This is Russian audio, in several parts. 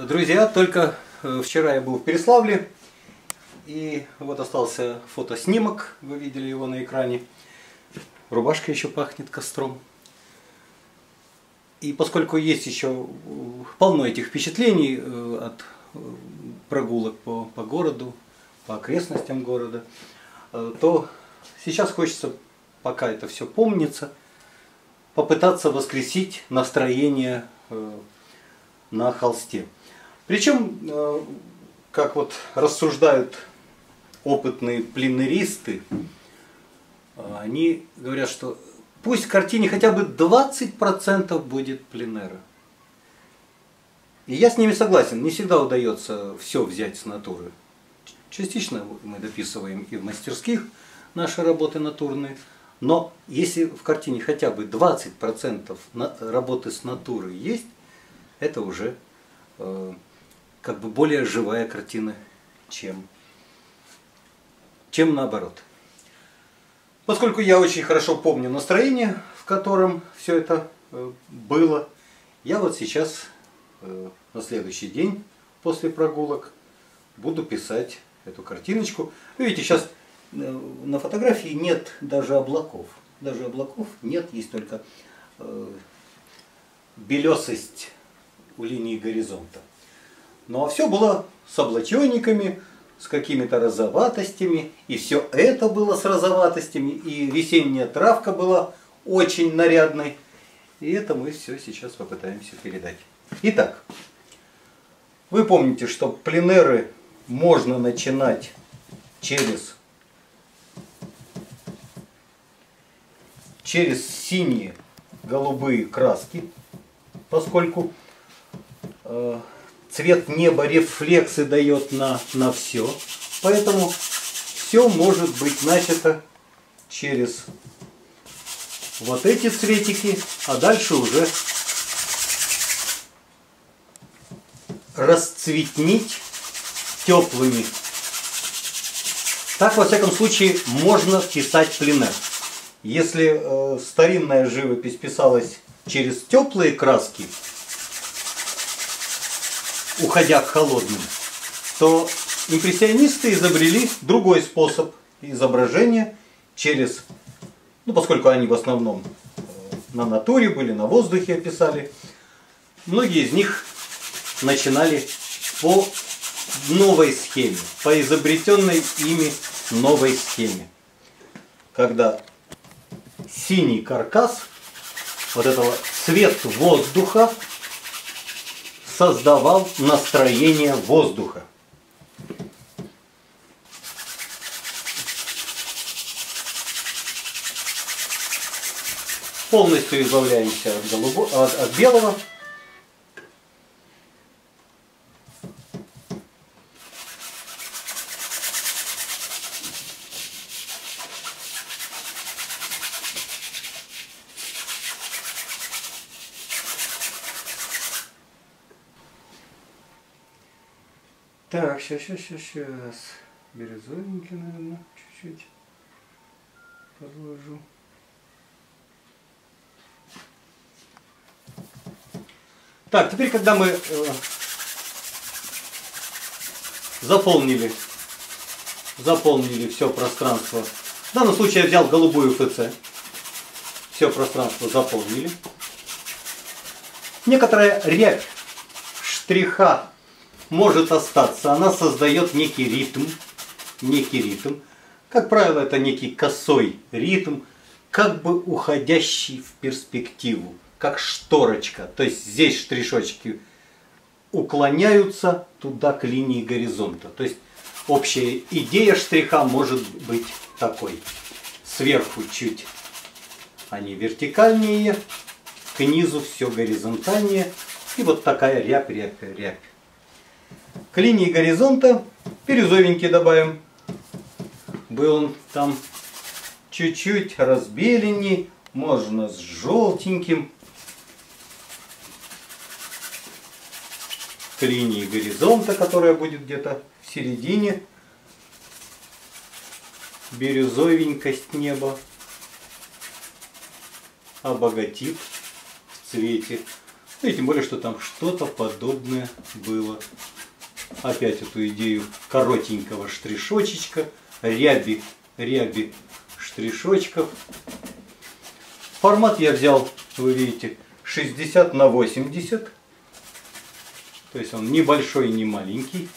Друзья, только вчера я был в Переславле, и вот остался фотоснимок, вы видели его на экране. Рубашка еще пахнет костром. И поскольку есть еще полно этих впечатлений от прогулок по городу, по окрестностям города, то сейчас хочется, пока это все помнится, попытаться воскресить настроение на холсте. Причем, как вот рассуждают опытные пленеристы, они говорят, что пусть в картине хотя бы 20% будет пленера. И я с ними согласен, не всегда удается все взять с натуры. Частично мы дописываем и в мастерских наши работы натурные, но если в картине хотя бы 20% работы с натуры есть, это уже как бы более живая картина, чем наоборот. Поскольку я очень хорошо помню настроение, в котором все это было, я вот сейчас на следующий день после прогулок буду писать эту картиночку. Вы видите, сейчас на фотографии нет даже облаков. Даже облаков нет, есть только белесость у линии горизонта. Ну а все было с облаченниками, с какими-то розоватостями, и все это было с розоватостями, и весенняя травка была очень нарядной. И это мы все сейчас попытаемся передать. Итак, вы помните, что пленеры можно начинать через синие, голубые краски, поскольку цвет неба рефлексы дает на все. Поэтому все может быть начато через вот эти цветики, а дальше уже расцветнить теплыми. Так, во всяком случае, можно писать пленер. Если старинная живопись писалась через теплые краски, уходя к холодным, то импрессионисты изобрели другой способ изображения через, поскольку они в основном на натуре были, на воздухе писали, многие из них начинали по новой схеме, по изобретенной ими новой схеме. Когда синий каркас, вот этого цвет воздуха, создавал настроение воздуха. Полностью избавляемся от белого. Так, сейчас. Бирюзовенький, наверное, чуть-чуть подложу. Так, теперь, когда мы заполнили все пространство, в данном случае я взял голубую ФЦ, все пространство заполнили. Некоторая рябь штриха может остаться, она создает некий ритм. Как правило, это некий косой ритм, как бы уходящий в перспективу, как шторочка. То есть здесь штришочки уклоняются туда к линии горизонта. То есть общая идея штриха может быть такой. Сверху чуть они вертикальнее, к низу все горизонтальнее. И вот такая рябь. К линии горизонта бирюзовенький добавим. Был он там чуть-чуть разбеленней, можно с желтеньким. К линии горизонта, которая будет где-то в середине. Бирюзовенькость неба обогатит в цвете. И тем более, что там что-то подобное было. Опять эту идею коротенького штришочечка, ряби штришочков. Формат я взял, вы видите, 60 на 80. То есть он небольшой, не маленький.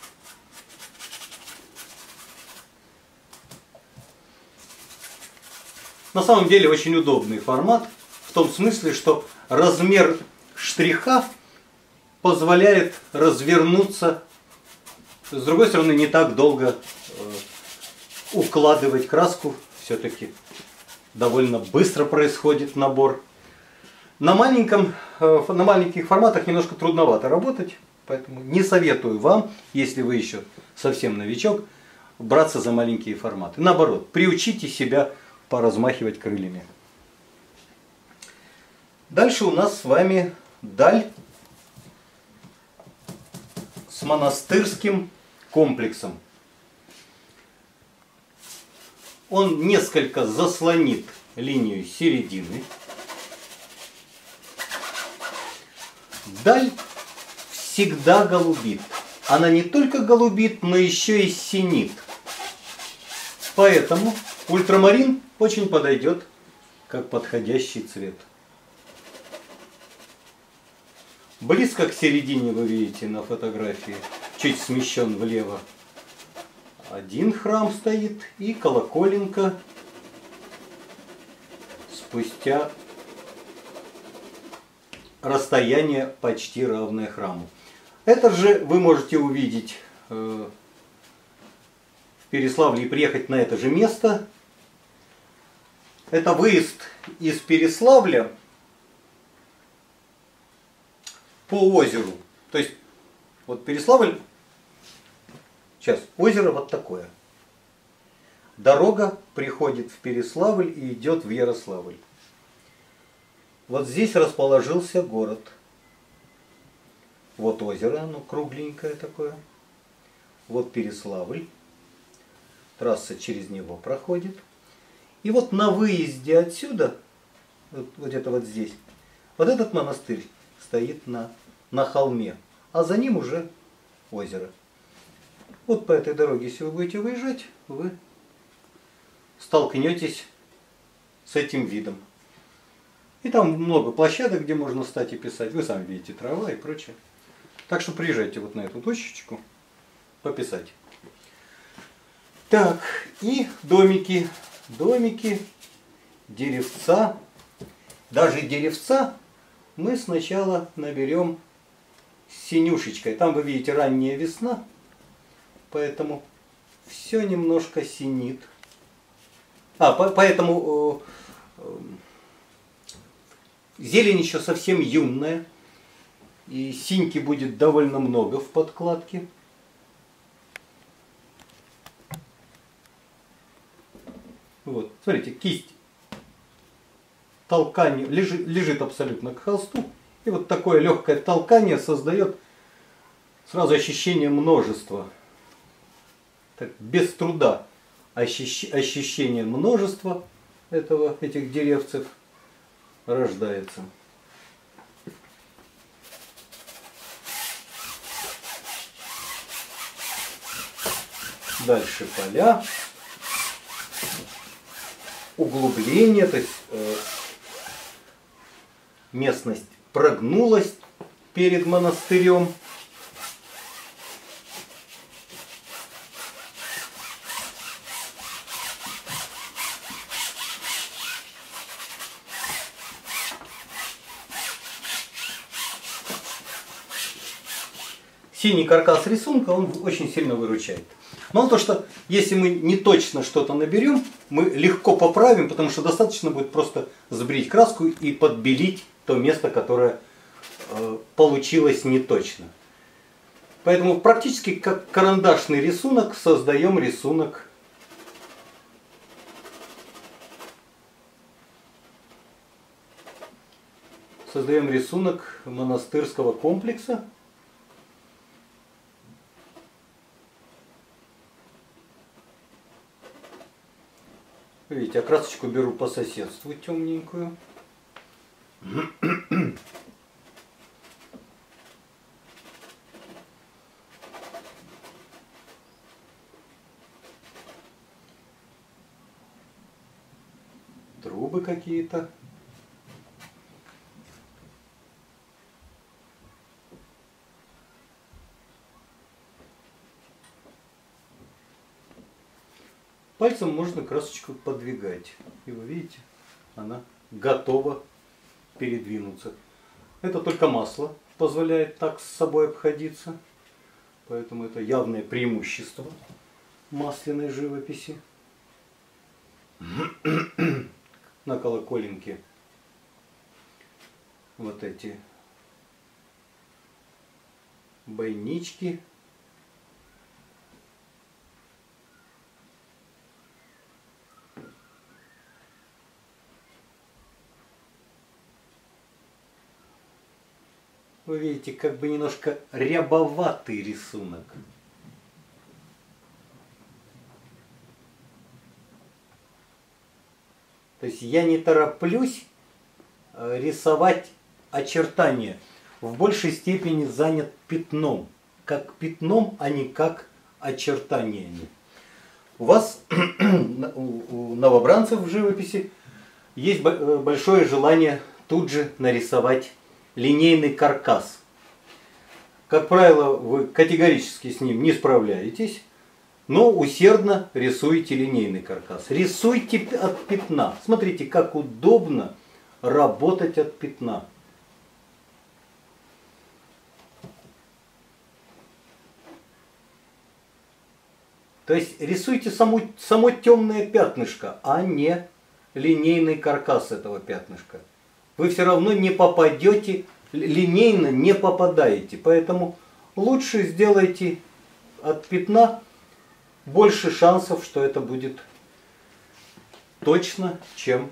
На самом деле очень удобный формат, в том смысле, что размер штриха позволяет развернуться, с другой стороны, не так долго укладывать краску, все-таки довольно быстро происходит набор. На маленьких форматах немножко трудновато работать, поэтому не советую вам, если вы еще совсем новичок, браться за маленькие форматы. Наоборот, приучите себя поразмахивать крыльями. Дальше у нас с вами даль с монастырским комплексом. Он несколько заслонит линию середины. Даль всегда голубит. Она не только голубит, но еще и синит. Поэтому ультрамарин очень подойдет как подходящий цвет. Близко к середине вы видите на фотографии, чуть смещен влево, один храм стоит и колоколенка спустя расстояние почти равное храму. Это же вы можете увидеть в Переславле и приехать на это же место. Это выезд из Переславля по озеру. То есть вот Переславль, сейчас озеро вот такое. Дорога приходит в Переславль и идет в Ярославль. Вот здесь расположился город. Вот озеро, оно кругленькое такое. Вот Переславль. Трасса через него проходит. И вот на выезде отсюда, вот где-то вот здесь, вот этот монастырь стоит на холме, а за ним уже озеро. Вот по этой дороге, если вы будете выезжать, вы столкнетесь с этим видом. И там много площадок, где можно стать и писать. Вы сами видите, трава и прочее. Так что приезжайте вот на эту точечку пописать. Так, и домики. Домики, деревца. Даже деревца мы сначала наберем с синюшечкой. Там вы видите ранняя весна, поэтому все немножко синит. Поэтому зелень еще совсем юная, и синьки будет довольно много в подкладке. Вот, смотрите, кисть толкание лежит абсолютно к холсту, и вот такое легкое толкание создает сразу ощущение множества. Так, без труда ощущение множества этих деревцев рождается. Дальше поля. Углубление, то есть местность прогнулась перед монастырем. Синий каркас рисунка, он очень сильно выручает. Мало того, что если мы не точно что-то наберем, мы легко поправим, потому что достаточно будет просто сбрить краску и подбелить то место, которое получилось неточно. Поэтому практически как карандашный рисунок создаем рисунок монастырского комплекса. Видите, я красочку беру по соседству темненькую. трубы какие-то. Пальцем можно красочку подвигать. И вы видите, она готова передвинуться. Это только масло позволяет так с собой обходиться. Поэтому это явное преимущество масляной живописи. На колоколенке вот эти бойнички. Вы видите, как бы немножко рябоватый рисунок. То есть я не тороплюсь рисовать очертания. В большей степени занят пятном. Как пятном, а не как очертаниями. У вас, у новобранцев в живописи, есть большое желание тут же нарисовать линейный каркас. Как правило, вы категорически с ним не справляетесь, но усердно рисуете линейный каркас. Рисуйте от пятна. Смотрите, как удобно работать от пятна. То есть рисуйте само темное пятнышко, а не линейный каркас этого пятнышка. Вы все равно не попадете, линейно не попадаете. Поэтому лучше сделайте от пятна, больше шансов, что это будет точно, чем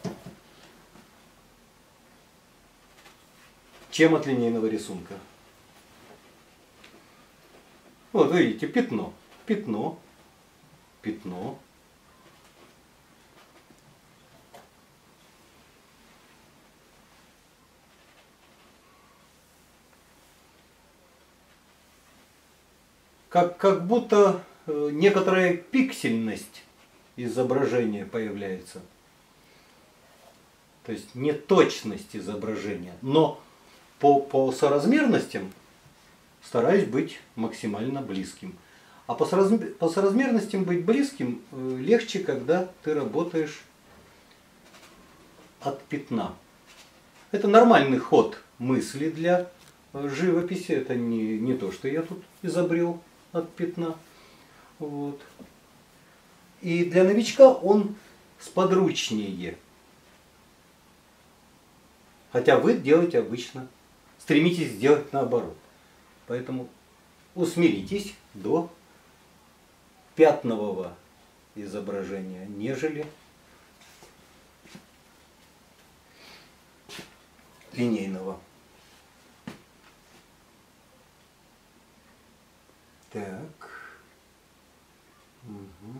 от линейного рисунка. Вот видите, пятно, пятно, пятно. Как будто некоторая пиксельность изображения появляется. То есть неточность изображения. Но по соразмерностям стараюсь быть максимально близким. А по соразмерностям быть близким легче, когда ты работаешь от пятна. Это нормальный ход мысли для живописи. Это не то, что я тут изобрел от пятна. Вот. И для новичка он сподручнее. Хотя вы делаете обычно, стремитесь сделать наоборот. Поэтому усмиритесь до пятнового изображения, нежели линейного. Так. Угу.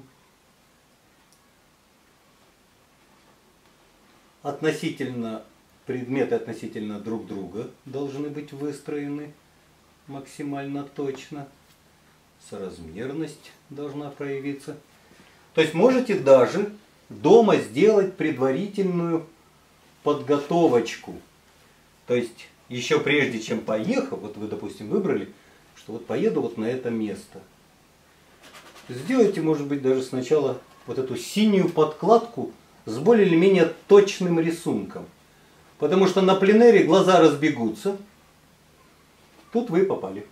Предметы относительно друг друга должны быть выстроены максимально точно. Соразмерность должна проявиться. То есть можете даже дома сделать предварительную подготовочку. То есть еще прежде чем поехав, вот вы, допустим, выбрали, что вот поеду вот на это место. Сделайте, может быть, даже сначала вот эту синюю подкладку с более или менее точным рисунком. Потому что на пленэре глаза разбегутся. Тут вы попали.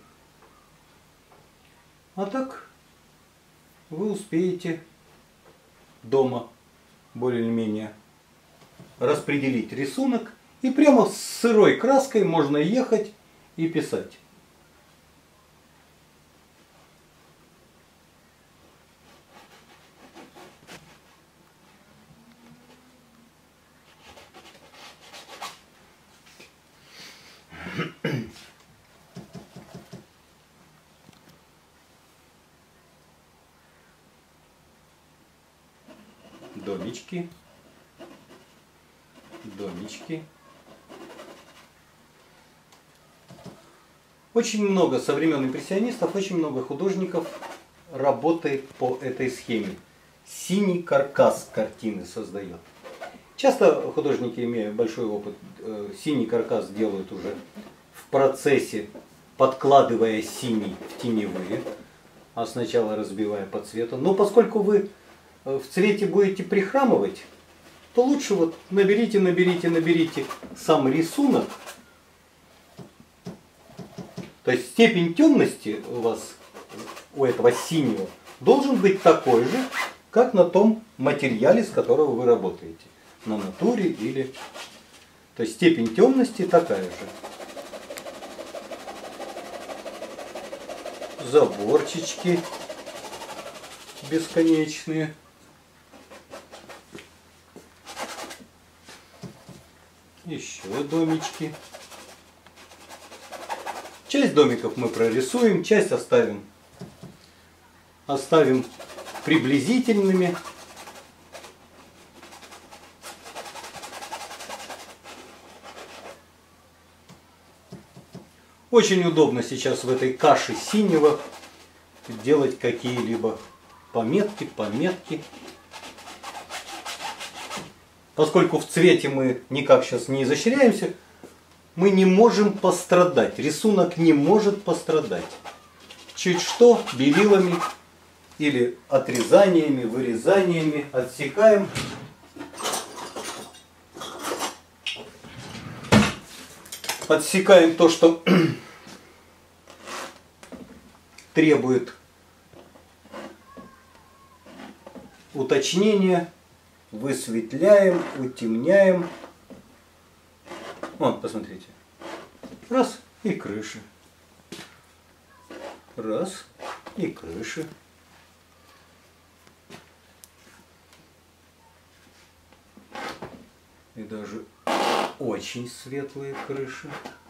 А так вы успеете дома более или менее распределить рисунок. И прямо с сырой краской можно ехать и писать. Домички, домички. Очень много со времен импрессионистов, очень много художников работает по этой схеме. Синий каркас картины создает. Часто художники, имея большой опыт, синий каркас делают уже в процессе, подкладывая синий в теневые, а сначала разбивая по цвету. Но поскольку вы в цвете будете прихрамывать, то лучше вот наберите сам рисунок. То есть степень темности у вас, у этого синего, должен быть такой же, как на том материале, с которого вы работаете. На натуре или... То есть степень темности такая же. Заборчички бесконечные. Еще домички. Часть домиков мы прорисуем, часть оставим приблизительными. Очень удобно сейчас в этой каше синего делать какие-либо пометки. Поскольку в цвете мы никак сейчас не изощряемся, мы не можем пострадать. Рисунок не может пострадать. Чуть что белилами или отрезаниями, вырезаниями отсекаем. Отсекаем то, что требует уточнения. Высветляем, утемняем. Вот, посмотрите. Раз и крыша. Раз и крыша. И даже очень светлые крыши.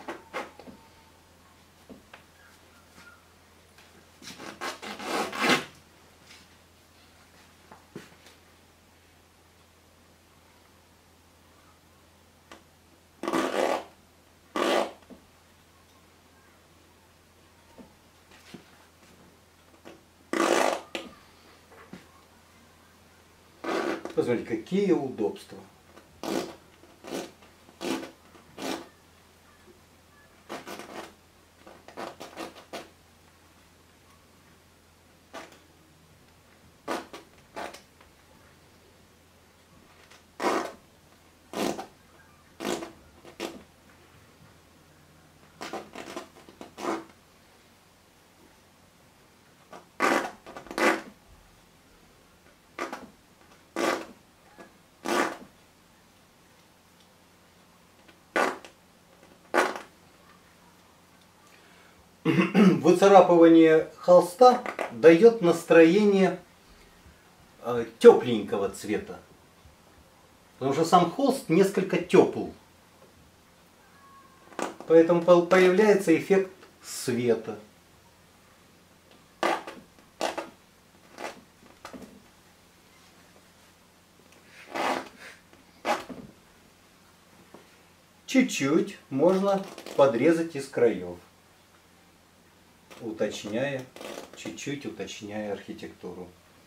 Посмотрите, какие удобства. Выцарапывание холста дает настроение тепленького цвета. Потому что сам холст несколько тепл. Поэтому появляется эффект света. Чуть-чуть можно подрезать из краев, уточняя, чуть-чуть уточняя архитектуру.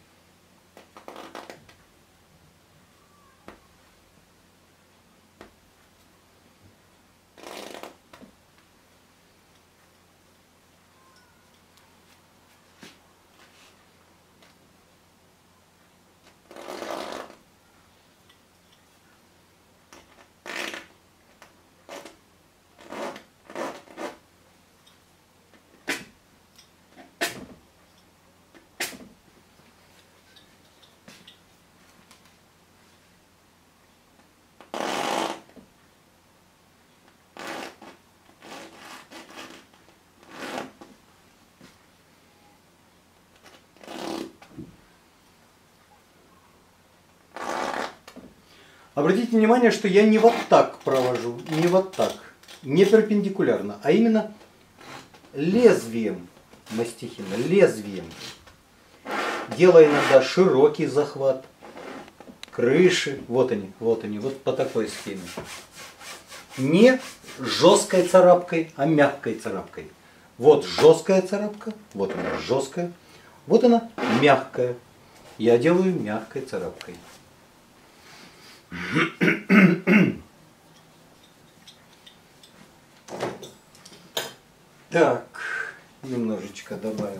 Обратите внимание, что я не вот так провожу, не вот так, не перпендикулярно, а именно лезвием мастихина, лезвием. Делая иногда широкий захват, крыши, вот они, вот по такой схеме. Не жесткой царапкой, а мягкой царапкой. Вот жесткая царапка, вот она жесткая, вот она мягкая. Я делаю мягкой царапкой. Так, немножечко добавим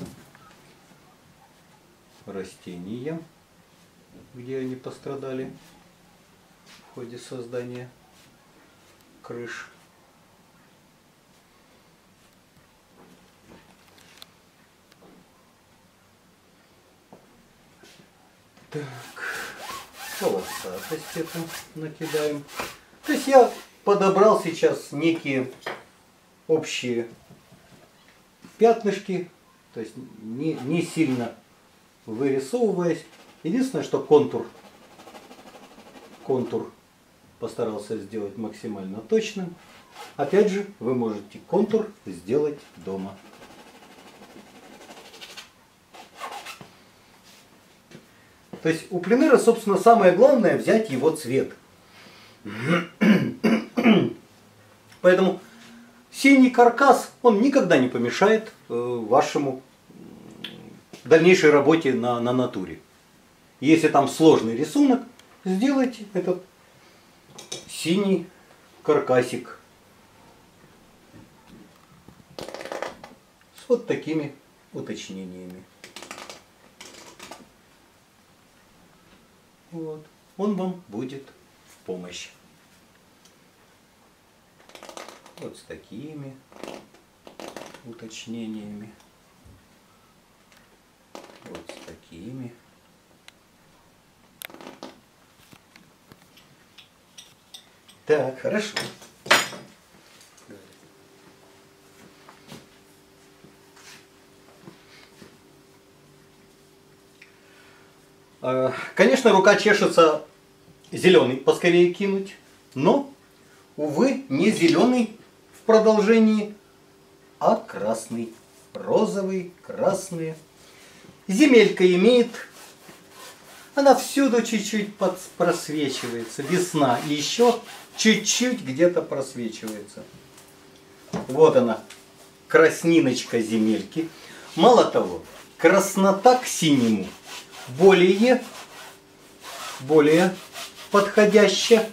растения, где они пострадали в ходе создания крыш. Так, полосатость это накидаем. То есть я подобрал сейчас некие общие пятнышки, то есть не сильно вырисовываясь. Единственное, что контур постарался сделать максимально точным. Опять же, вы можете контур сделать дома. То есть у пленэра, собственно, самое главное взять его цвет. Поэтому синий каркас, он никогда не помешает вашему дальнейшей работе на натуре. Если там сложный рисунок, сделайте этот синий каркасик с вот такими уточнениями. Вот. Он вам будет в помощь. Вот с такими уточнениями. Вот с такими. Так, хорошо. Конечно, рука чешется зеленый поскорее кинуть, но, увы, не зеленый в продолжении, а красный. Розовый, красный. Земелька имеет, она всюду чуть-чуть просвечивается. Весна и еще чуть-чуть где-то просвечивается. Вот она, красниночка земельки. Мало того, краснота к синему более подходящая,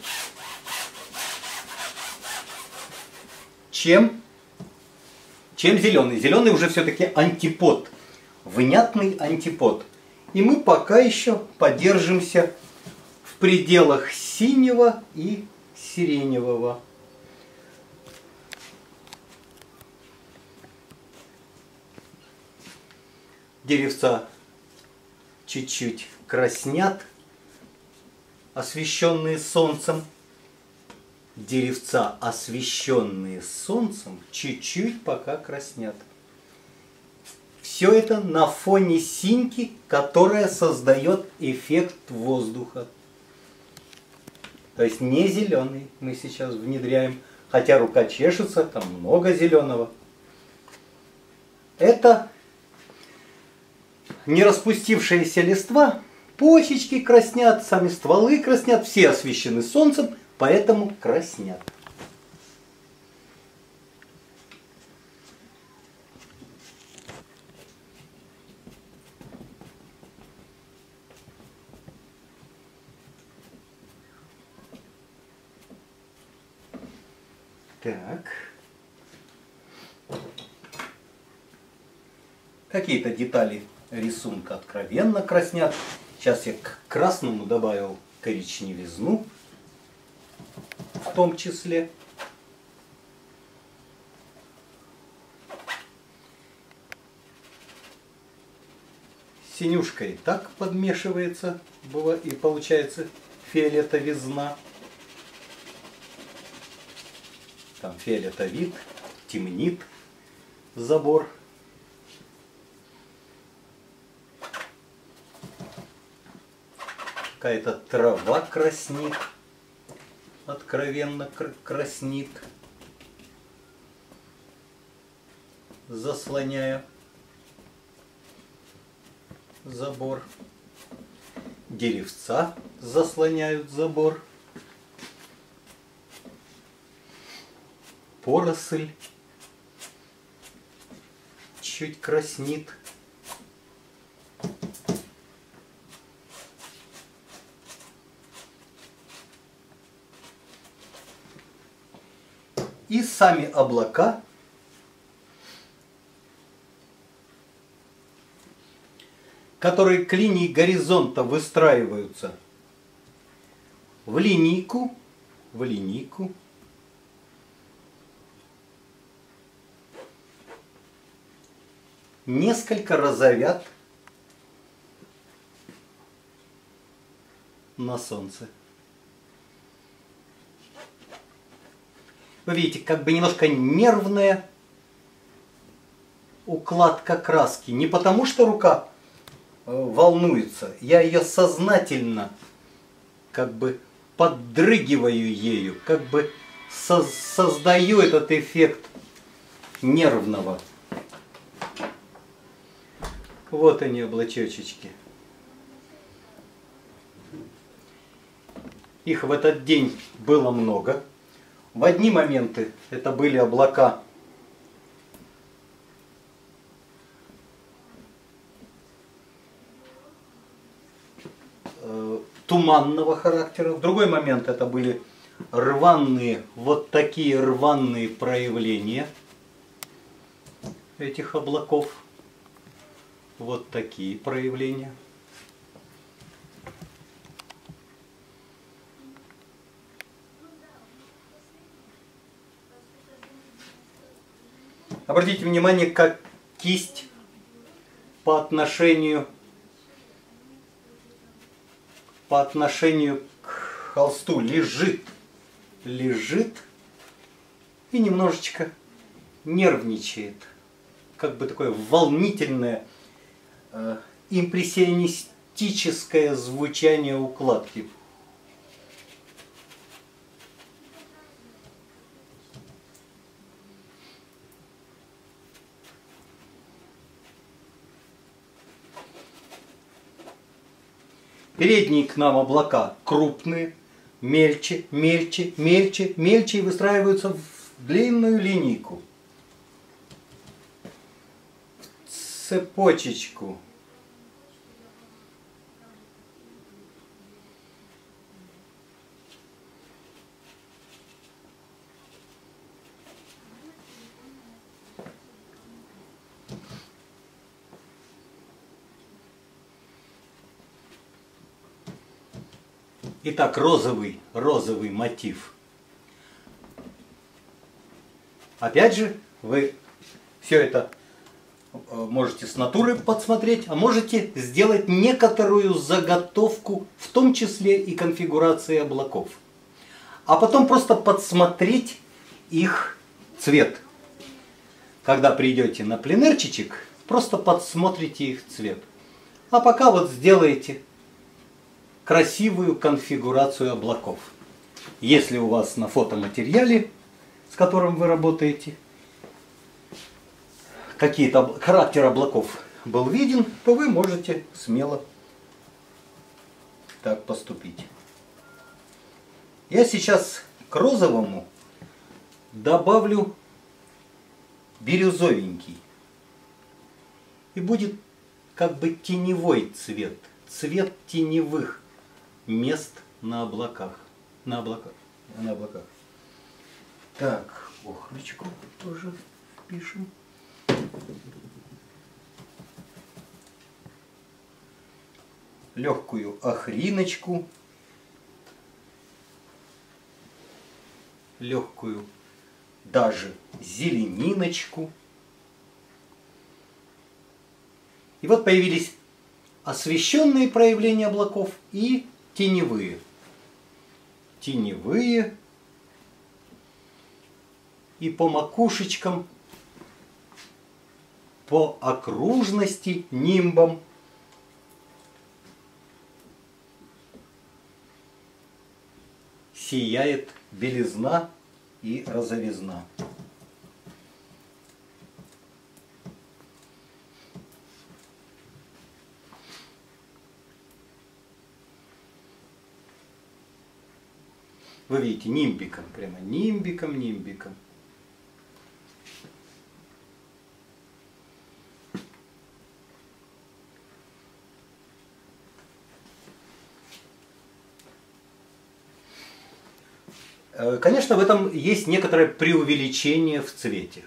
чем зеленый. Зеленый уже все-таки антипод, внятный антипод. И мы пока еще подержимся в пределах синего и сиреневого. Деревца чуть-чуть краснят, освещенные солнцем. Деревца, освещенные солнцем, чуть-чуть пока краснят. Все это на фоне синьки, которая создает эффект воздуха. То есть не зеленый мы сейчас внедряем, хотя рука чешется, там много зеленого. Это не распустившаяся листва, почечки краснят, сами стволы краснят, все освещены солнцем, поэтому краснят. Так. Какие-то детали рисунка откровенно краснят. Сейчас я к красному добавил коричневизну в том числе. Синюшка и так подмешивается, и получается фиолетовизна. Там фиолетовит, темнит забор. Какая-то трава краснит, откровенно краснит, заслоняя забор. Деревца заслоняют забор. Поросль чуть краснит. и сами облака которые к линии горизонта выстраиваются в линейку, несколько разовят на солнце. Вы видите, как бы немножко нервная укладка краски. Не потому, что рука волнуется, я ее сознательно как бы поддрыгиваю ею, как бы создаю этот эффект нервного. Вот они, облачочки. Их в этот день было много. В одни моменты это были облака туманного характера. В другой момент это были рваные, вот такие рваные проявления этих облаков. Вот такие проявления. Обратите внимание, как кисть по отношению к холсту лежит и немножечко нервничает. Как бы такое волнительное, импрессионистическое звучание укладки. Передние к нам облака крупные, мельче, мельче, мельче, мельче и выстраиваются в длинную линейку. Цепочечку. Итак, розовый мотив. Опять же, вы все это можете с натуры подсмотреть, а можете сделать некоторую заготовку, в том числе и конфигурации облаков. А потом просто подсмотреть их цвет. Когда придете на пленэрчичек, просто подсмотрите их цвет. А пока вот сделаете красивую конфигурацию облаков. Если у вас на фотоматериале, с которым вы работаете, какие-то характер облаков был виден, то вы можете смело так поступить. Я сейчас к розовому добавлю бирюзовенький. И будет как бы теневой цвет. Цвет теневых мест на облаках. На облаках. Так, охрочку тоже впишем. Легкую охриночку. Легкую даже зелениночку. И вот появились освещенные проявления облаков и теневые. Теневые. И по макушечкам, по окружности, нимбам сияет белизна и розовизна. Вы видите, нимбиком, прямо нимбиком. Конечно, в этом есть некоторое преувеличение в цвете.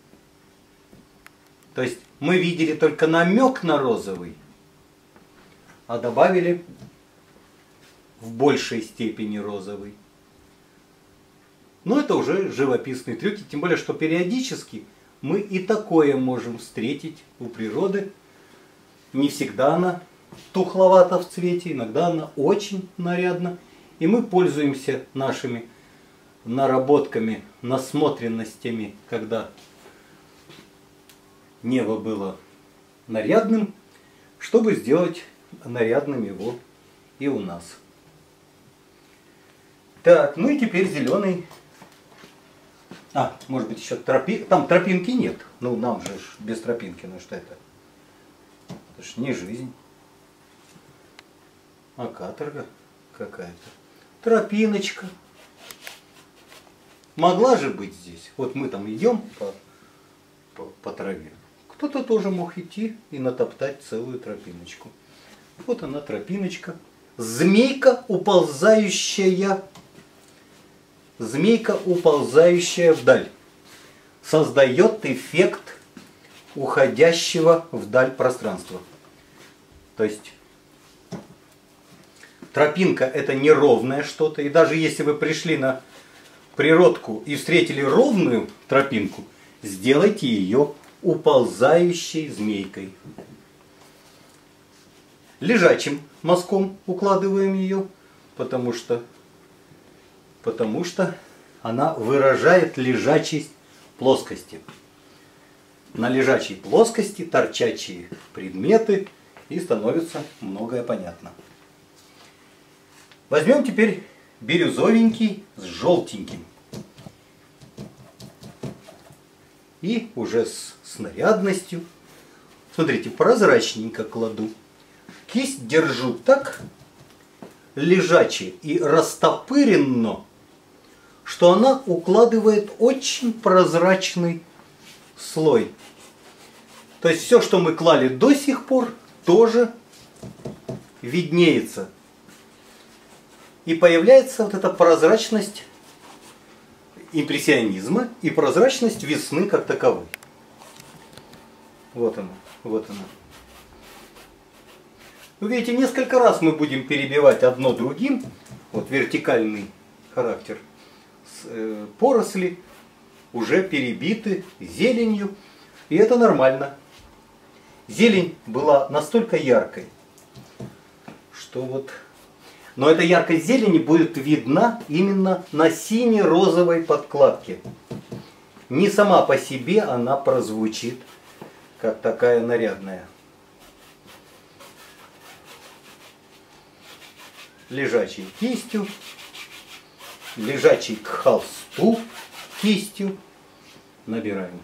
То есть мы видели только намек на розовый, а добавили в большей степени розовый. Но это уже живописные трюки, тем более, что периодически мы и такое можем встретить у природы. Не всегда она тухловата в цвете, иногда она очень нарядна. И мы пользуемся нашими наработками, насмотренностями, когда небо было нарядным, чтобы сделать нарядным его и у нас. Так, ну и теперь зеленый. Может быть еще там тропинки нет. Ну нам же без тропинки, ну что это? Это ж не жизнь. А каторга какая-то. Тропиночка. Могла же быть здесь. Вот мы там идем по траве. Кто-то тоже мог идти и натоптать целую тропиночку. Вот она тропиночка. Змейка, уползающая вдаль. Создает эффект уходящего вдаль пространства. То есть тропинка это неровное что-то. И даже если вы пришли на природку и встретили ровную тропинку, сделайте ее уползающей змейкой. Лежачим мазком укладываем ее, потому что она выражает лежачесть плоскости. На лежачей плоскости торчачие предметы, и становится многое понятно. Возьмем теперь бирюзовенький с желтеньким. И уже с нарядностью. Смотрите, прозрачненько кладу. Кисть держу так, лежаче и растопыренно, что она укладывает очень прозрачный слой. То есть все, что мы клали до сих пор, тоже виднеется. И появляется вот эта прозрачность импрессионизма и прозрачность весны как таковой. Вот она, вот она. Вы видите, несколько раз мы будем перебивать одно другим. Вот вертикальный характер. Поросли уже перебиты зеленью. И это нормально. Зелень была настолько яркой, что вот... Но эта яркость зелени будет видна именно на сине-розовой подкладке. Не сама по себе она прозвучит, как такая нарядная. Лежачей кистью, лежачей к холсту кистью набираем.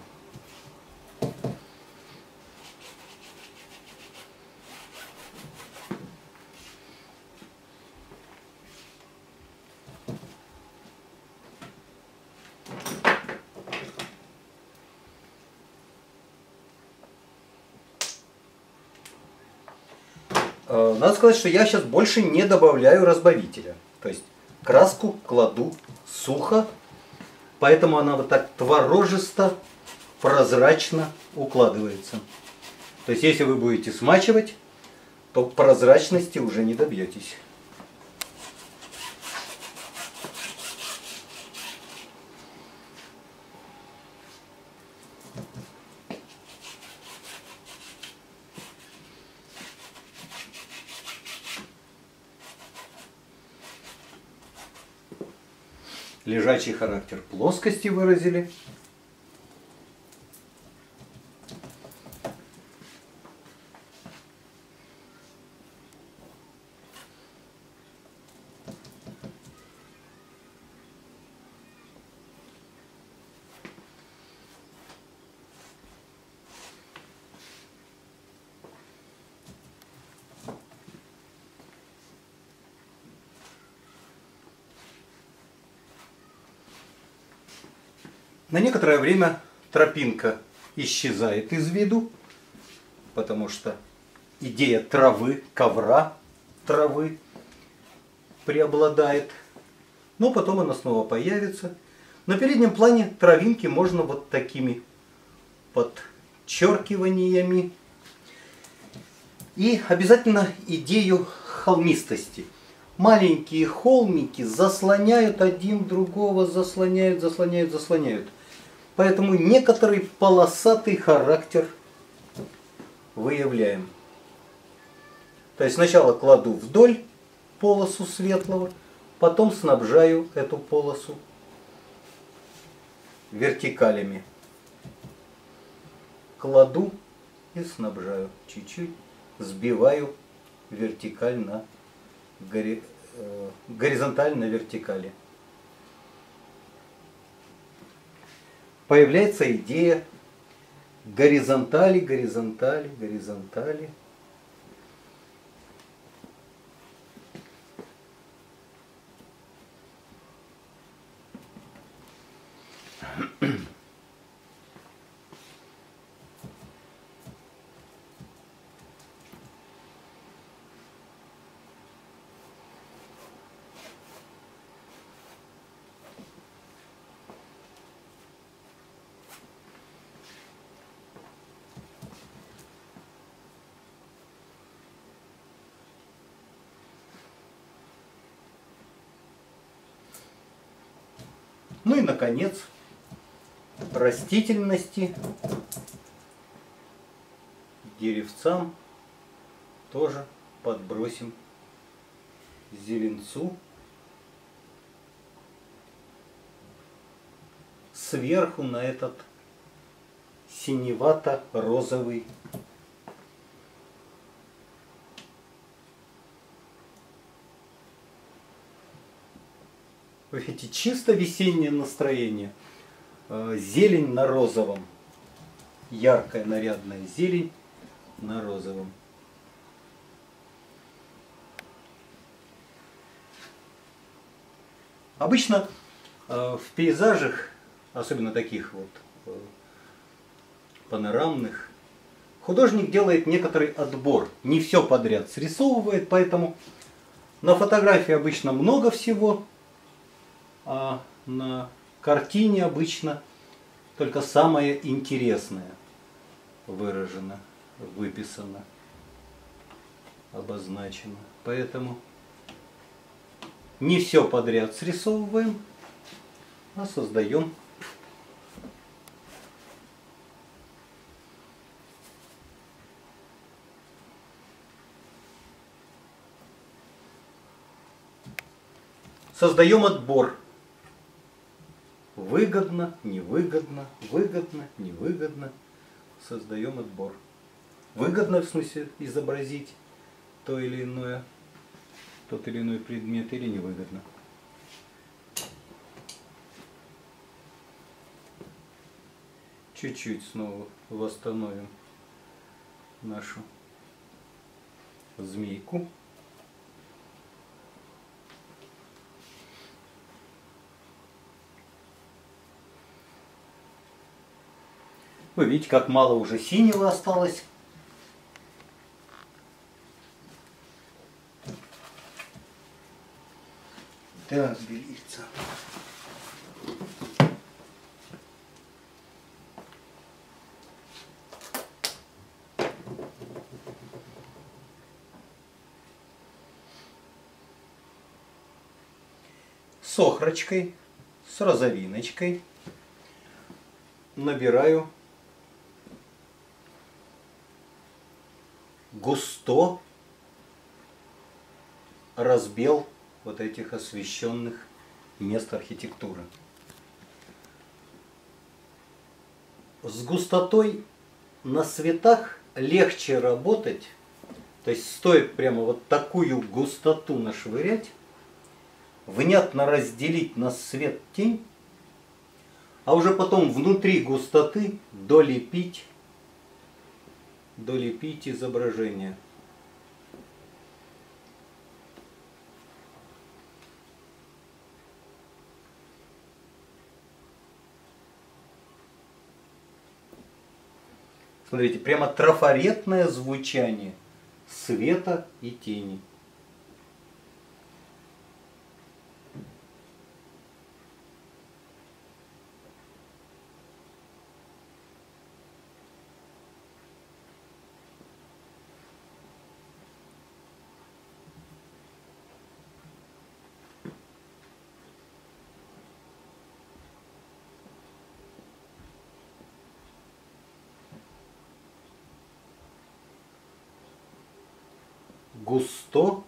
Надо сказать, что я сейчас больше не добавляю разбавителя. То есть краску кладу сухо, поэтому она вот так творожисто, прозрачно укладывается. То есть если вы будете смачивать, то прозрачности уже не добьетесь. Лежачий характер плоскости выразили. На некоторое время тропинка исчезает из виду, потому что идея травы, ковра травы преобладает. Но потом она снова появится. На переднем плане травинки можно вот такими подчеркиваниями. И обязательно идею холмистости. Маленькие холмики заслоняют один другого, заслоняют. Поэтому некоторый полосатый характер выявляем. То есть сначала кладу вдоль полосу светлого, потом снабжаю эту полосу вертикалями. Кладу и снабжаю. Чуть-чуть сбиваю вертикаль на горизонталь на вертикали. Появляется идея горизонтали. Ну и, наконец, растительности, деревцам тоже подбросим зеленцу сверху на этот синевато-розовый Вы видите, чисто весеннее настроение. Зелень на розовом. Яркая, нарядная зелень на розовом. Обычно в пейзажах, особенно таких вот панорамных, художник делает некоторый отбор. Не все подряд срисовывает, поэтому на фотографии обычно много всего, а на картине обычно только самое интересное выражено, выписано, обозначено. Поэтому не все подряд срисовываем, а создаем отбор. Выгодно, невыгодно, выгодно, невыгодно. Создаем отбор. Выгодно в смысле изобразить тот или иной предмет, или невыгодно. Чуть-чуть снова восстановим нашу змейку. Вы видите, как мало уже синего осталось. Так, белится. С охрочкой, с розовиночкой набираю густо разбел вот этих освещенных мест архитектуры. С густотой на светах легче работать, то есть стоит прямо вот такую густоту нашвырять, внятно разделить на свет тень, а уже потом внутри густоты долепить изображение. Смотрите, прямо трафаретное звучание света и тени. густо.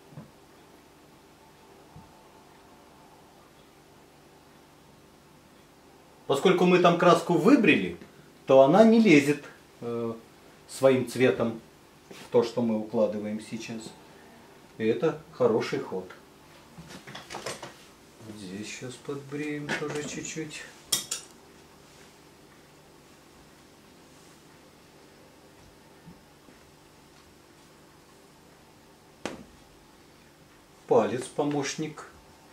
Поскольку мы там краску выбрили, то она не лезет своим цветом в то, что мы укладываем сейчас. И это хороший ход. Вот здесь сейчас подбреем тоже чуть-чуть. Палец помощник.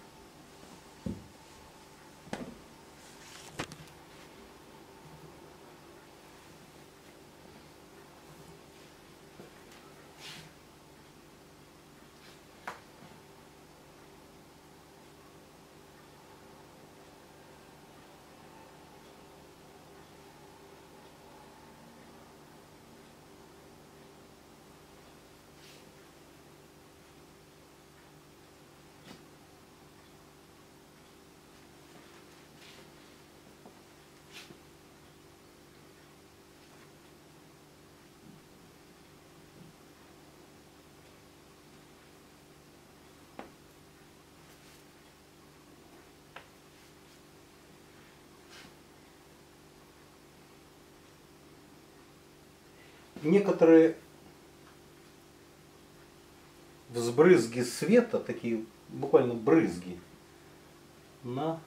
Некоторые взбрызги света, такие буквально брызги, на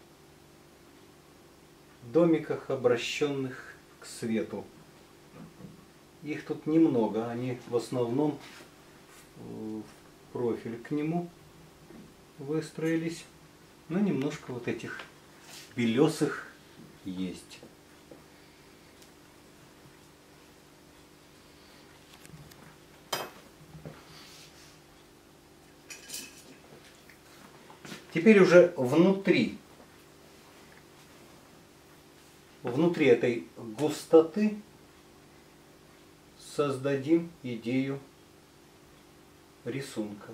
домиках, обращенных к свету. Их тут немного, они в основном в профиль к нему выстроились, но немножко вот этих белесых есть. Теперь уже внутри этой густоты создадим идею рисунка.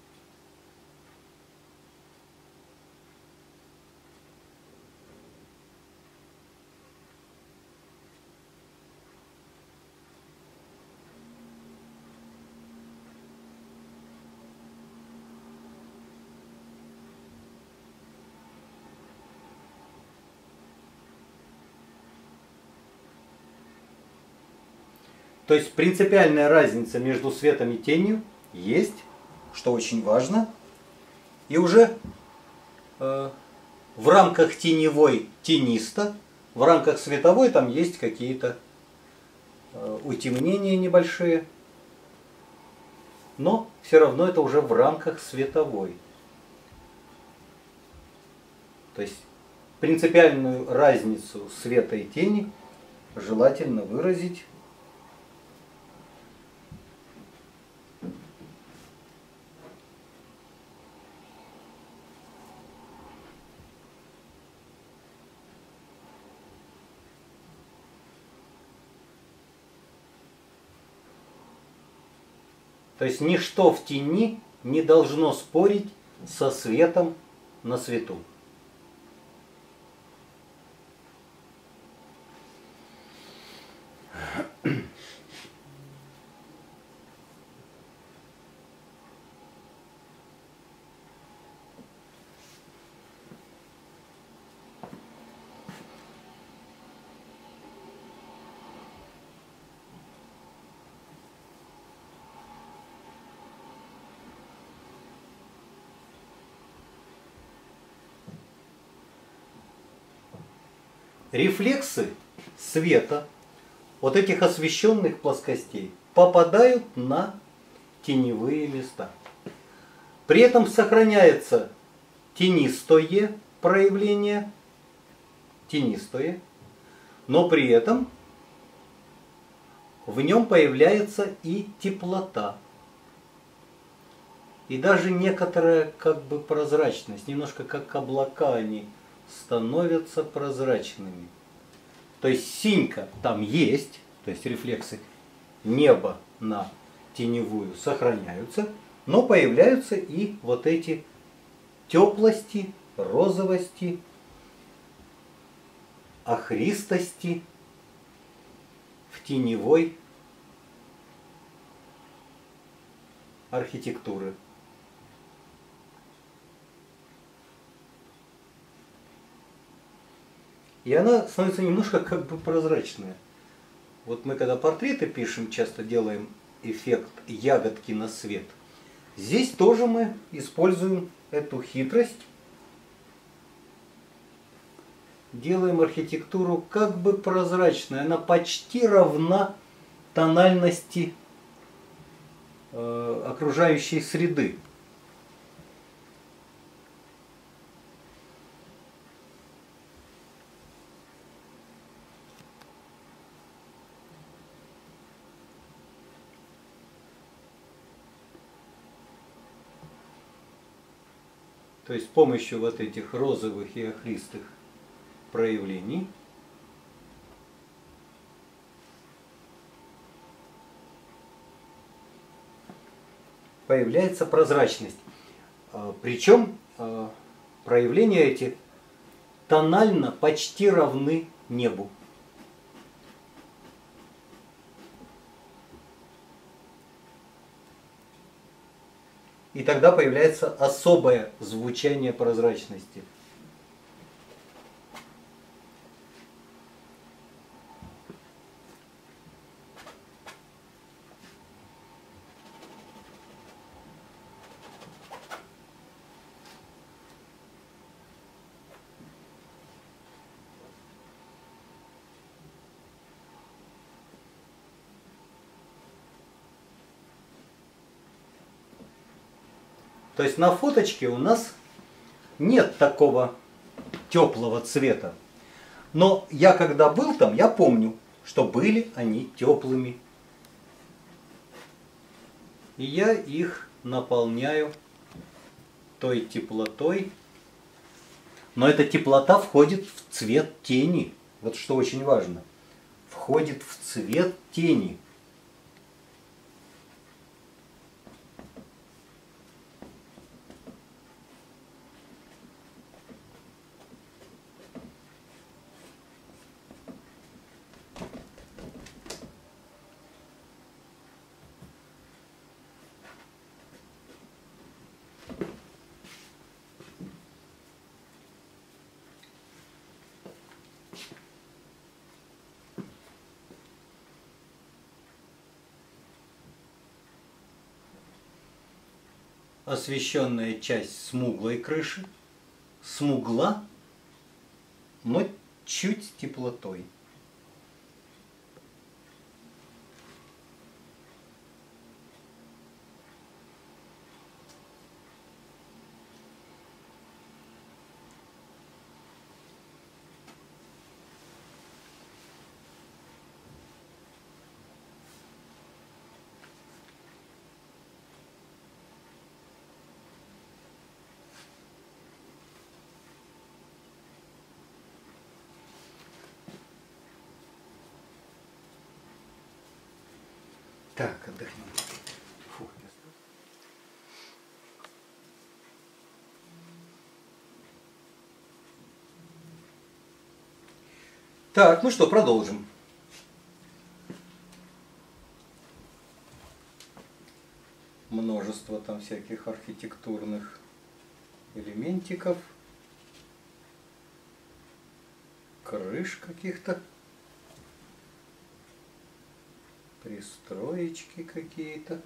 То есть принципиальная разница между светом и тенью есть, что очень важно. И уже в рамках теневой тенисто, в рамках световой там есть какие-то утемнения небольшие. Но все равно это уже в рамках световой. То есть принципиальную разницу света и тени желательно выразить То есть ничто в тени не должно спорить со светом на свету. Рефлексы света вот этих освещенных плоскостей попадают на теневые места. При этом сохраняется тенистое проявление, тенистое, но при этом в нем появляется и теплота. И даже некоторая как бы прозрачность, немножко как облака они становятся прозрачными. То есть синька там есть, то есть рефлексы неба на теневую сохраняются, но появляются и вот эти теплости, розовости, охристости в теневой архитектуры. И она становится немножко как бы прозрачная. Вот мы когда портреты пишем, часто делаем эффект ягодки на свет. Здесь тоже мы используем эту хитрость. Делаем архитектуру как бы прозрачной. Она почти равна тональности окружающей среды. То есть с помощью вот этих розовых и охристых проявлений появляется прозрачность. Причем проявления эти тонально почти равны небу. И тогда появляется особое звучание прозрачности. То есть на фоточке у нас нет такого теплого цвета. Но я когда был там, я помню, что были они теплыми. И я их наполняю той теплотой. Но эта теплота входит в цвет тени. Вот что очень важно. Входит в цвет тени. Освещенная часть смуглой крыши, смугла, но чуть теплотой. Так, отдохнем. Фух, так, ну что, продолжим. Множество там всяких архитектурных элементиков. Крыш каких-то. Пристроечки какие-то.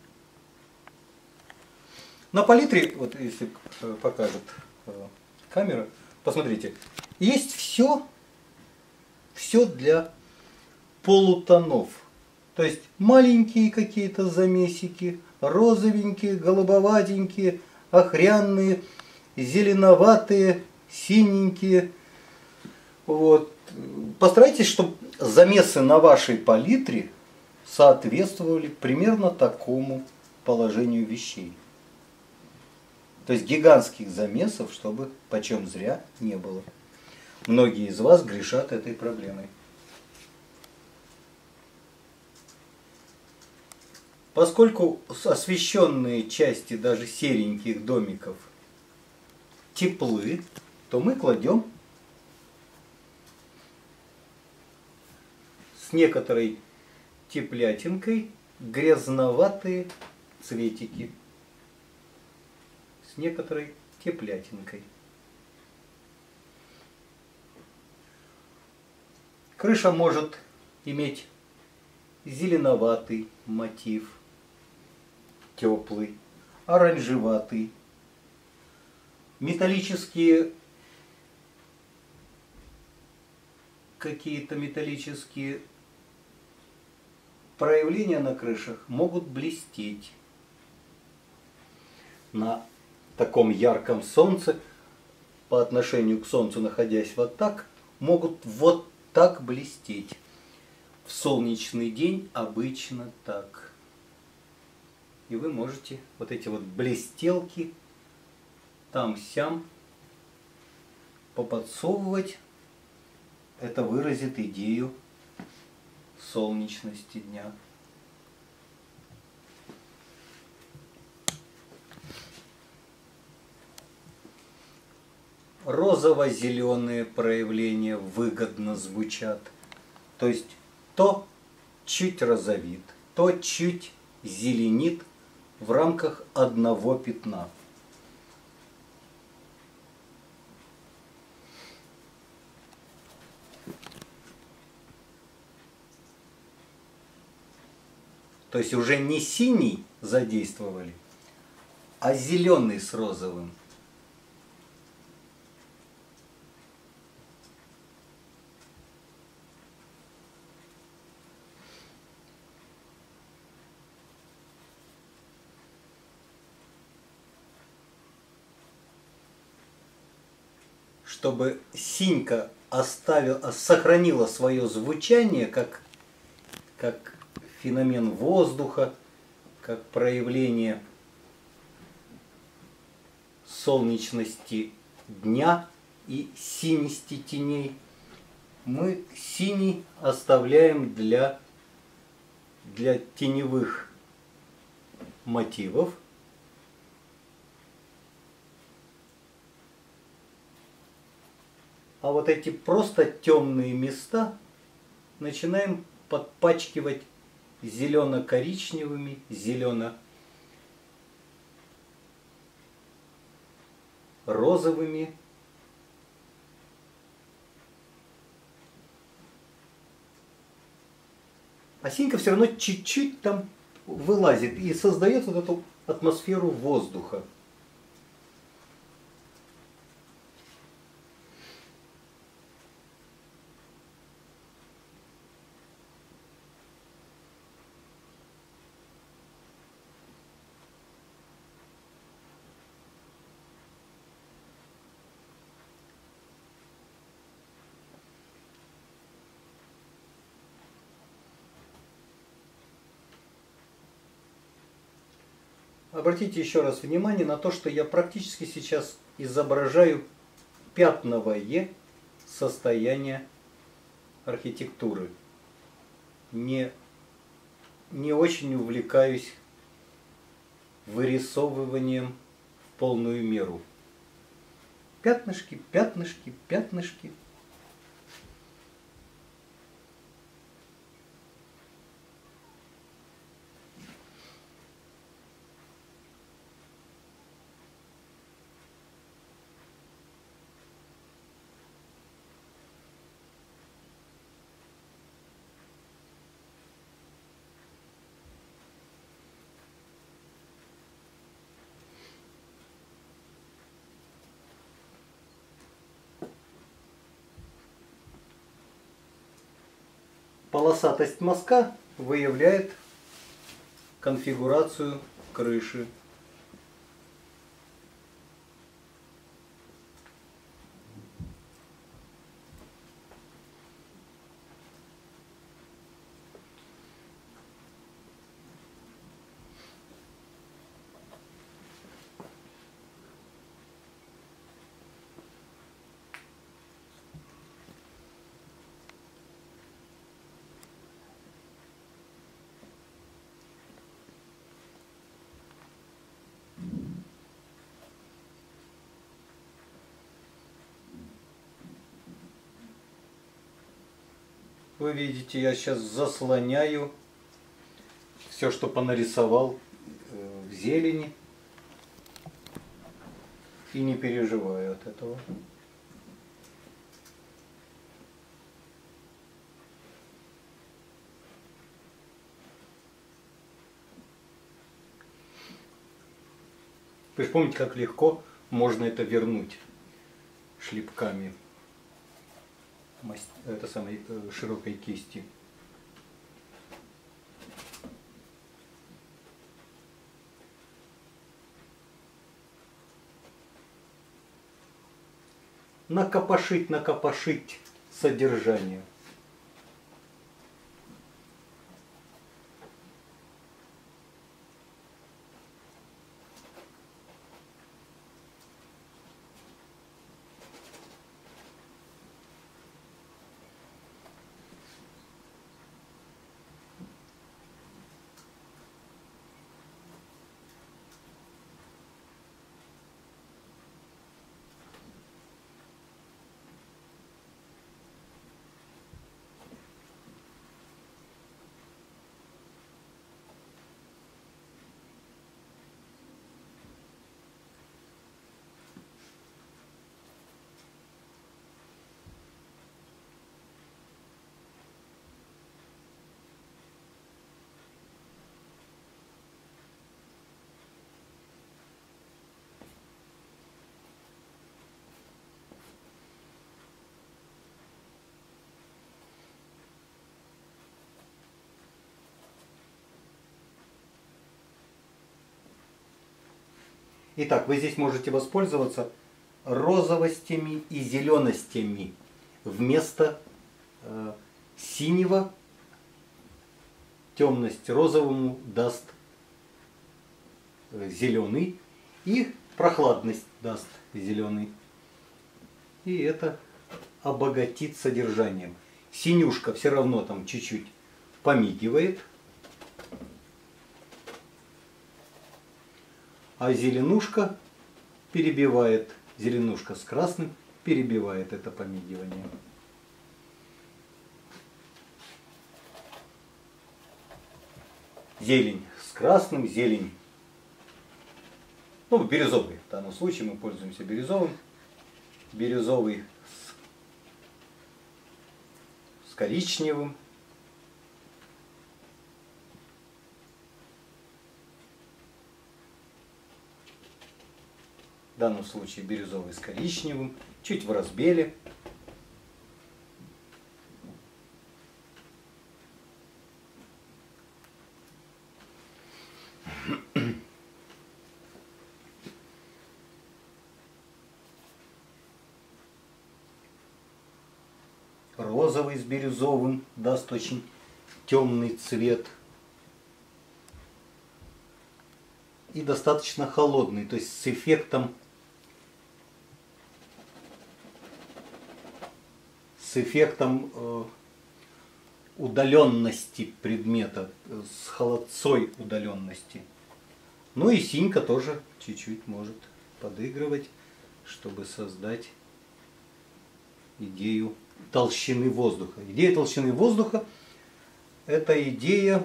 На палитре, вот если покажет камера, посмотрите, есть все для полутонов. То есть маленькие какие-то замесики, розовенькие, голубоватенькие, охряные, зеленоватые, синенькие. Вот. Постарайтесь, чтобы замесы на вашей палитре соответствовали примерно такому положению вещей. То есть гигантских замесов, чтобы почем зря не было. Многие из вас грешат этой проблемой. Поскольку освещенные части даже сереньких домиков теплы, то мы кладем с некоторой теплятинкой грязноватые цветики. с некоторой теплятинкой. Крыша может иметь зеленоватый мотив, теплый, оранжеватый, металлические, какие-то металлические проявления на крышах могут блестеть. На таком ярком солнце, по отношению к солнцу находясь вот так, могут вот так блестеть. В солнечный день обычно так. И вы можете вот эти вот блестелки там-сям поподсовывать. Это выразит идею солнечности дня. Розово-зеленые проявления выгодно звучат. То есть то чуть розовит, то чуть зеленит в рамках одного пятна. То есть уже не синий задействовали, а зеленый с розовым. Чтобы синька сохранила свое звучание как феномен воздуха, как проявление солнечности дня и синести теней, мы синий оставляем для теневых мотивов. А вот эти просто темные места начинаем подпачкивать зелено-коричневыми, зелено-розовыми. А синька все равно чуть-чуть там вылазит и создает вот эту атмосферу воздуха. Обратите еще раз внимание на то, что я практически сейчас изображаю пятновое состояние архитектуры. Не очень увлекаюсь вырисовыванием в полную меру. Пятнышки, пятнышки, пятнышки. Полосатость мазка выявляет конфигурацию крыши. Вы видите, я сейчас заслоняю все, что понарисовал в зелени. и не переживаю от этого. Вы же помните, как легко можно это вернуть шлепками это самой широкой кисти. Накопошить содержание. Итак, вы здесь можете воспользоваться розовостями и зеленостями вместо синего. Темность розовому даст зеленый и прохладность даст зеленый. И это обогатит содержанием. Синюшка все равно там чуть-чуть помигивает. А зеленушка перебивает, зеленушка с красным перебивает это помигивание. Зелень с красным, зелень, ну, бирюзовый. В данном случае мы пользуемся бирюзовым. Бирюзовый с коричневым. В данном случае бирюзовый с коричневым, чуть в разбеле. Розовый с бирюзовым даст очень темный цвет. И достаточно холодный, то есть с эффектом удаленности предмета, с холодцой удаленности. Ну и синька тоже чуть-чуть может подыгрывать, чтобы создать идею толщины воздуха. Идея толщины воздуха – это идея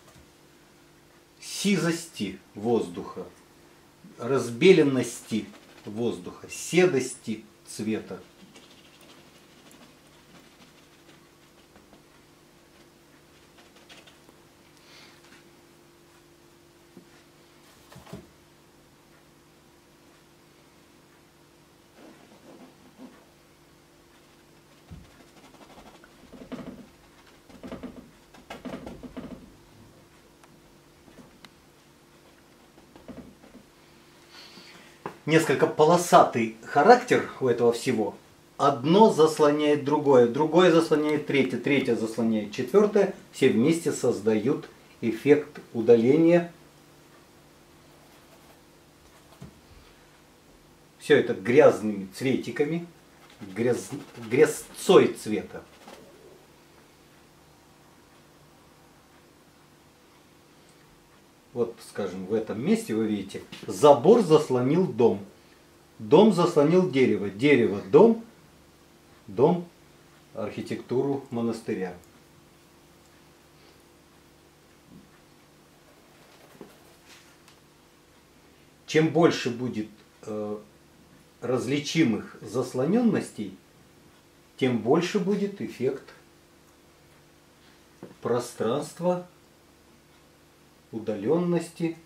сизости воздуха, разбеленности воздуха, седости цвета. Несколько полосатый характер у этого всего. Одно заслоняет другое, другое заслоняет третье, третье заслоняет четвертое. Все вместе создают эффект удаления. Все это грязными цветиками, грязцой цвета. Вот, скажем, в этом месте вы видите, забор заслонил дом, дом заслонил дерево, дерево дом, дом архитектуру монастыря. Чем больше будет различимых заслоненностей, тем больше будет эффект пространства, удаленности.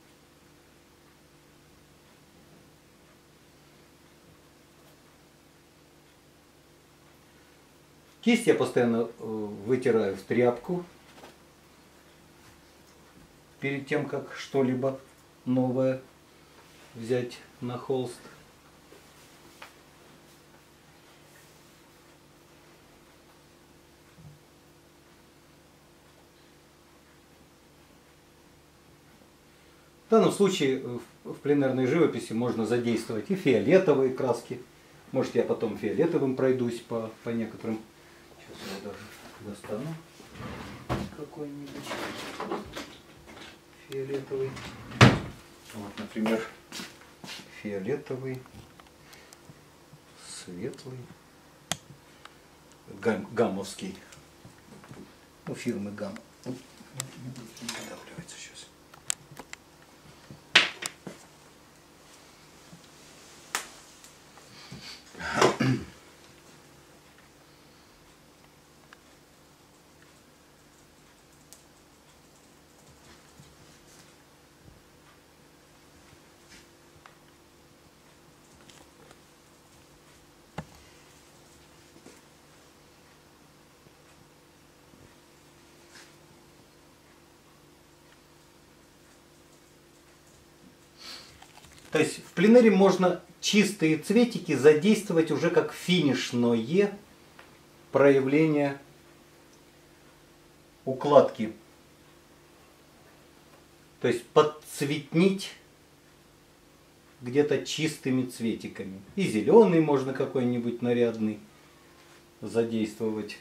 Кисть я постоянно вытираю в тряпку перед тем, как что-либо новое взять на холст. В данном случае в пленарной живописи можно задействовать и фиолетовые краски. Может, я потом фиолетовым пройдусь по некоторым. Сейчас я даже достану какой-нибудь фиолетовый. Вот, например, фиолетовый, светлый, гаммовский. У фирмы Гамма. Выдавливается сейчас. То есть в пленэре можно чистые цветики задействовать уже как финишное проявление укладки. То есть подцветнить где-то чистыми цветиками. И зеленый можно какой-нибудь нарядный задействовать.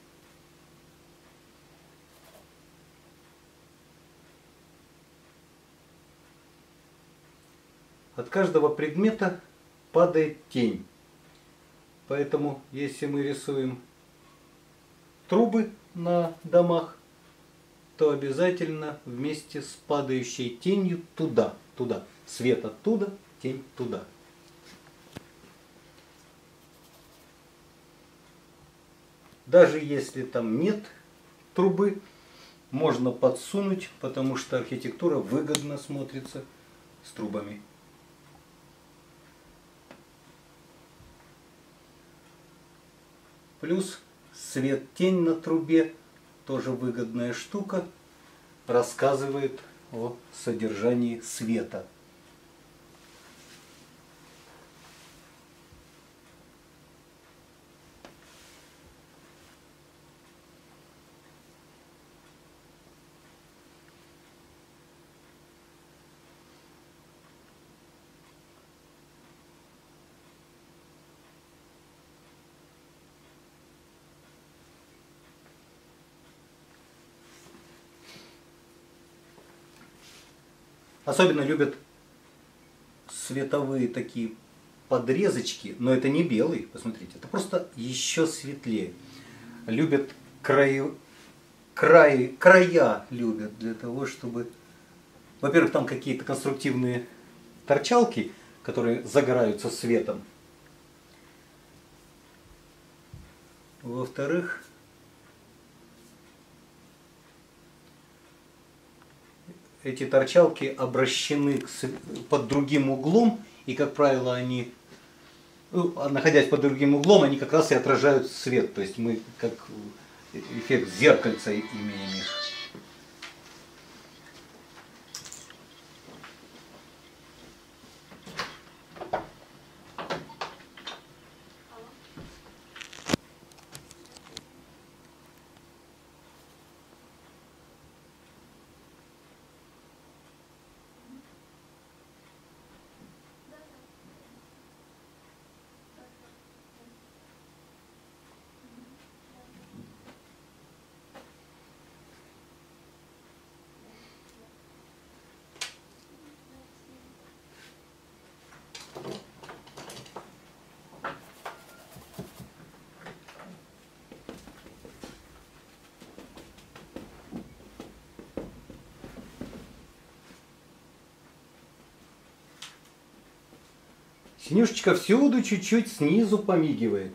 От каждого предмета падает тень. Поэтому, если мы рисуем трубы на домах, то обязательно вместе с падающей тенью туда. Свет оттуда, тень туда. Даже если там нет трубы, можно подсунуть, потому что архитектура выгодно смотрится с трубами. Плюс свет-тень на трубе, тоже выгодная штука, рассказывает о содержании света. Особенно любят световые такие подрезочки, но это не белый, посмотрите, это просто еще светлее. Любят края любят для того, чтобы, во-первых, там какие-то конструктивные торчалки, которые загораются светом. Во-вторых, эти торчалки обращены под другим углом, и, как правило, они, находясь под другим углом, они как раз и отражают свет. То есть мы как эффект зеркальца имеем их. Синюшечка всюду чуть-чуть снизу помигивает.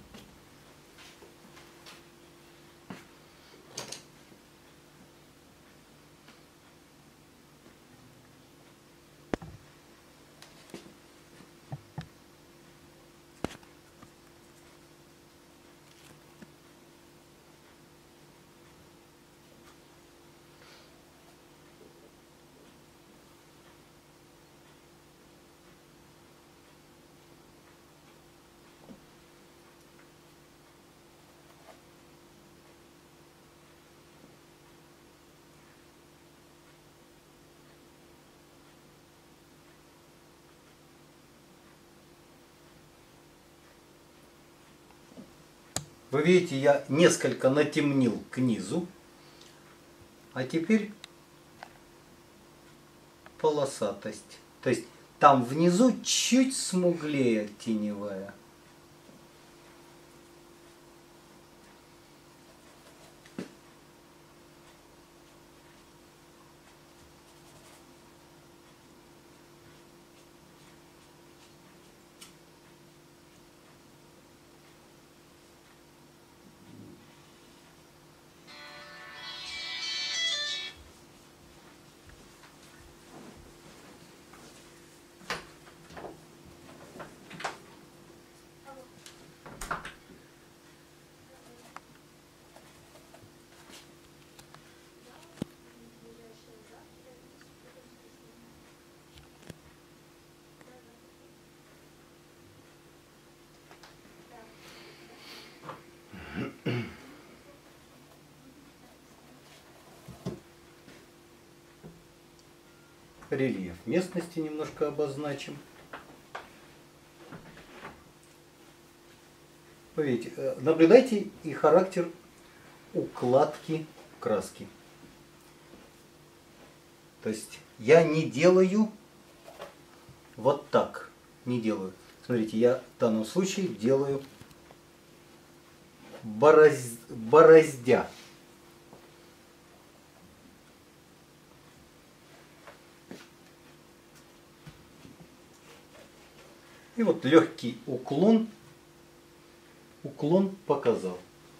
Вы видите, я несколько натемнил к низу, а теперь полосатость. То есть там внизу чуть смуглее теневая. Рельеф местности немножко обозначим. Видите, наблюдайте и характер укладки краски. То есть я не делаю вот так. Не делаю. Смотрите, я в данном случае делаю бороздя. И вот легкий уклон показал.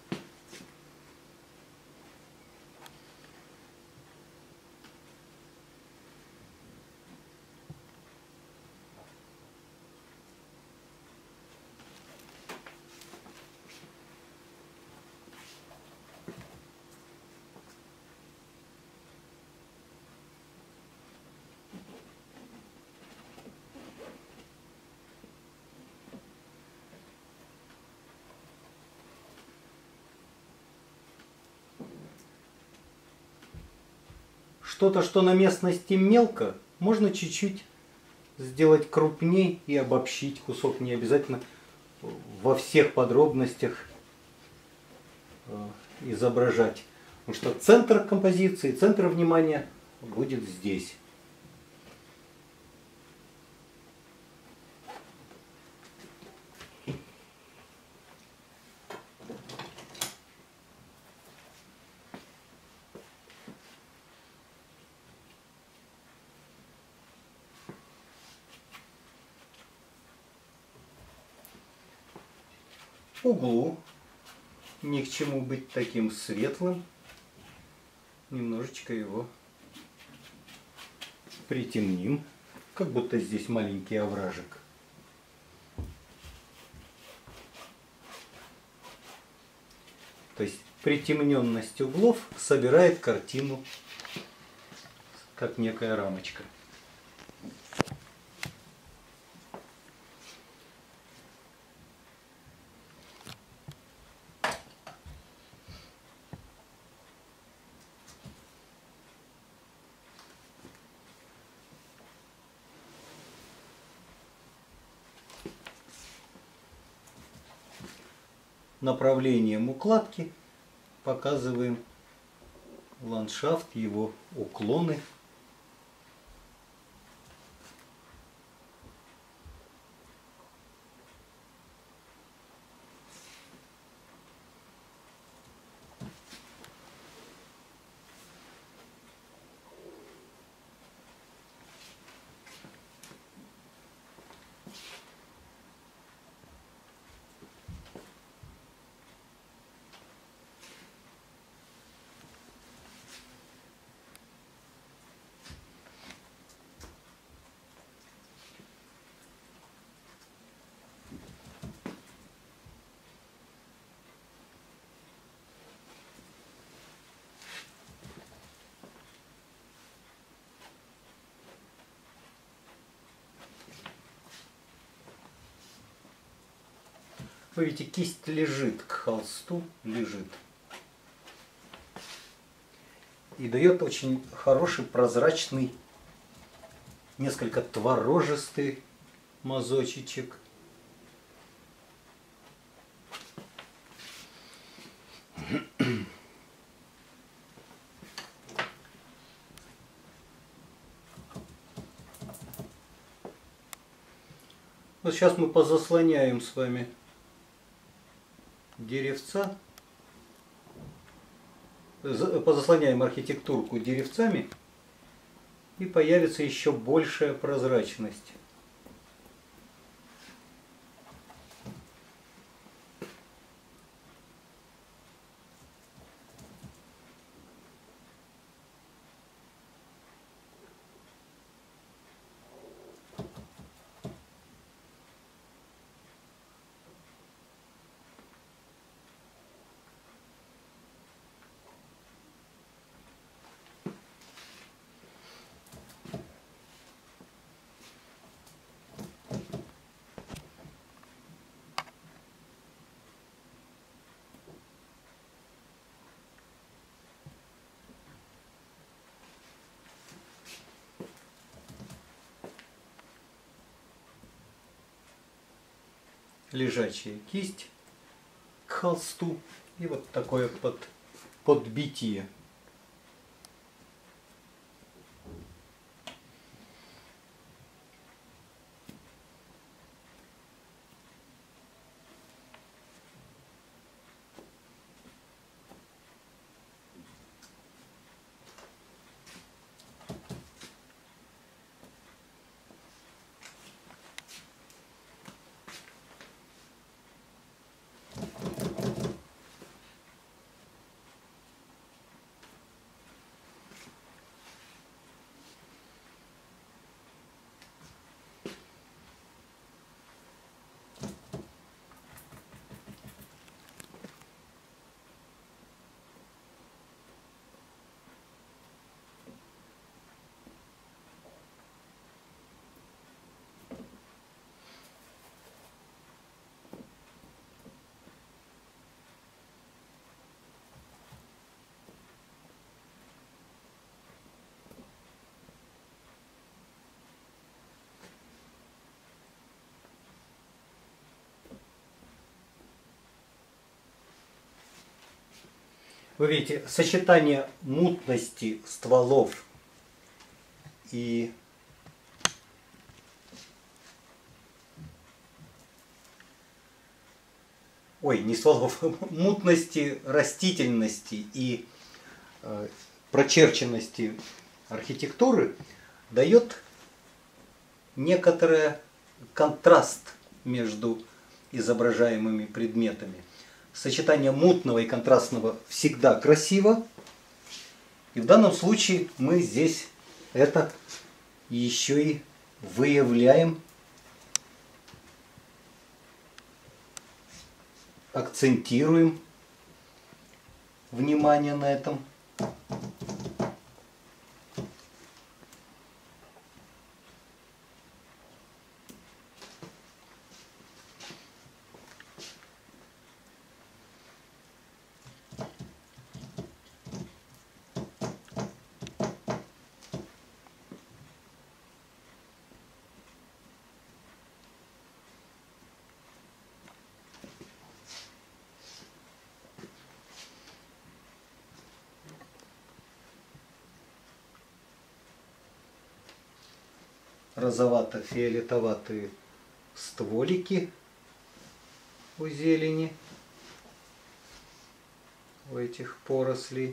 Что-то, что на местности мелко, можно чуть-чуть сделать крупнее и обобщить кусок. Не обязательно во всех подробностях изображать. Потому что центр композиции, центр внимания будет здесь. Углу ни к чему быть таким светлым. Немножечко его притемним, как будто здесь маленький овражек. То есть притемненность углов собирает картину как некая рамочка. Направлением укладки показываем ландшафт, его уклоны. Вы видите, кисть лежит к холсту, лежит. И дает очень хороший, прозрачный, несколько творожистый мазочечек. Вот сейчас мы позаслоняем с вами деревца, позаслоняем архитектурку деревцами, и появится еще большая прозрачность. Лежачая кисть к холсту и вот такое подбитие. Вы видите, сочетание мутности стволов и не стволов, мутности растительности и прочерченности архитектуры дает некоторый контраст между изображаемыми предметами. Сочетание мутного и контрастного всегда красиво. И в данном случае мы здесь это еще и выявляем, акцентируем внимание на этом. Розовато-фиолетоватые стволики у зелени, у этих порослей.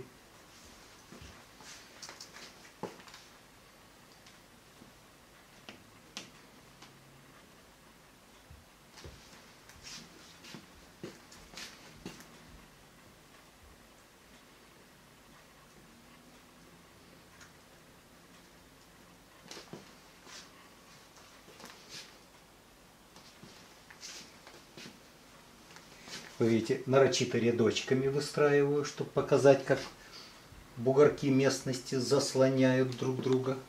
Вы видите, нарочито рядочками выстраиваю, чтобы показать, как бугорки местности заслоняют друг друга.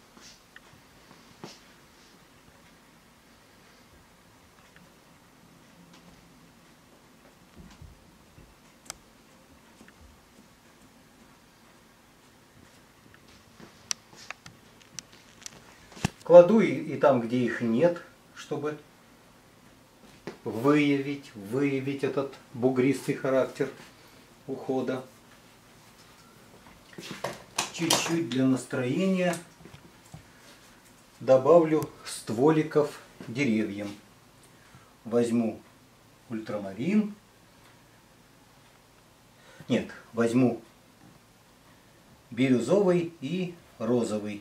Кладу и там, где их нет, чтобы выявить этот бугристый характер ухода. Чуть-чуть для настроения добавлю стволиков деревьям. Возьму ультрамарин. Нет, возьму бирюзовый и розовый.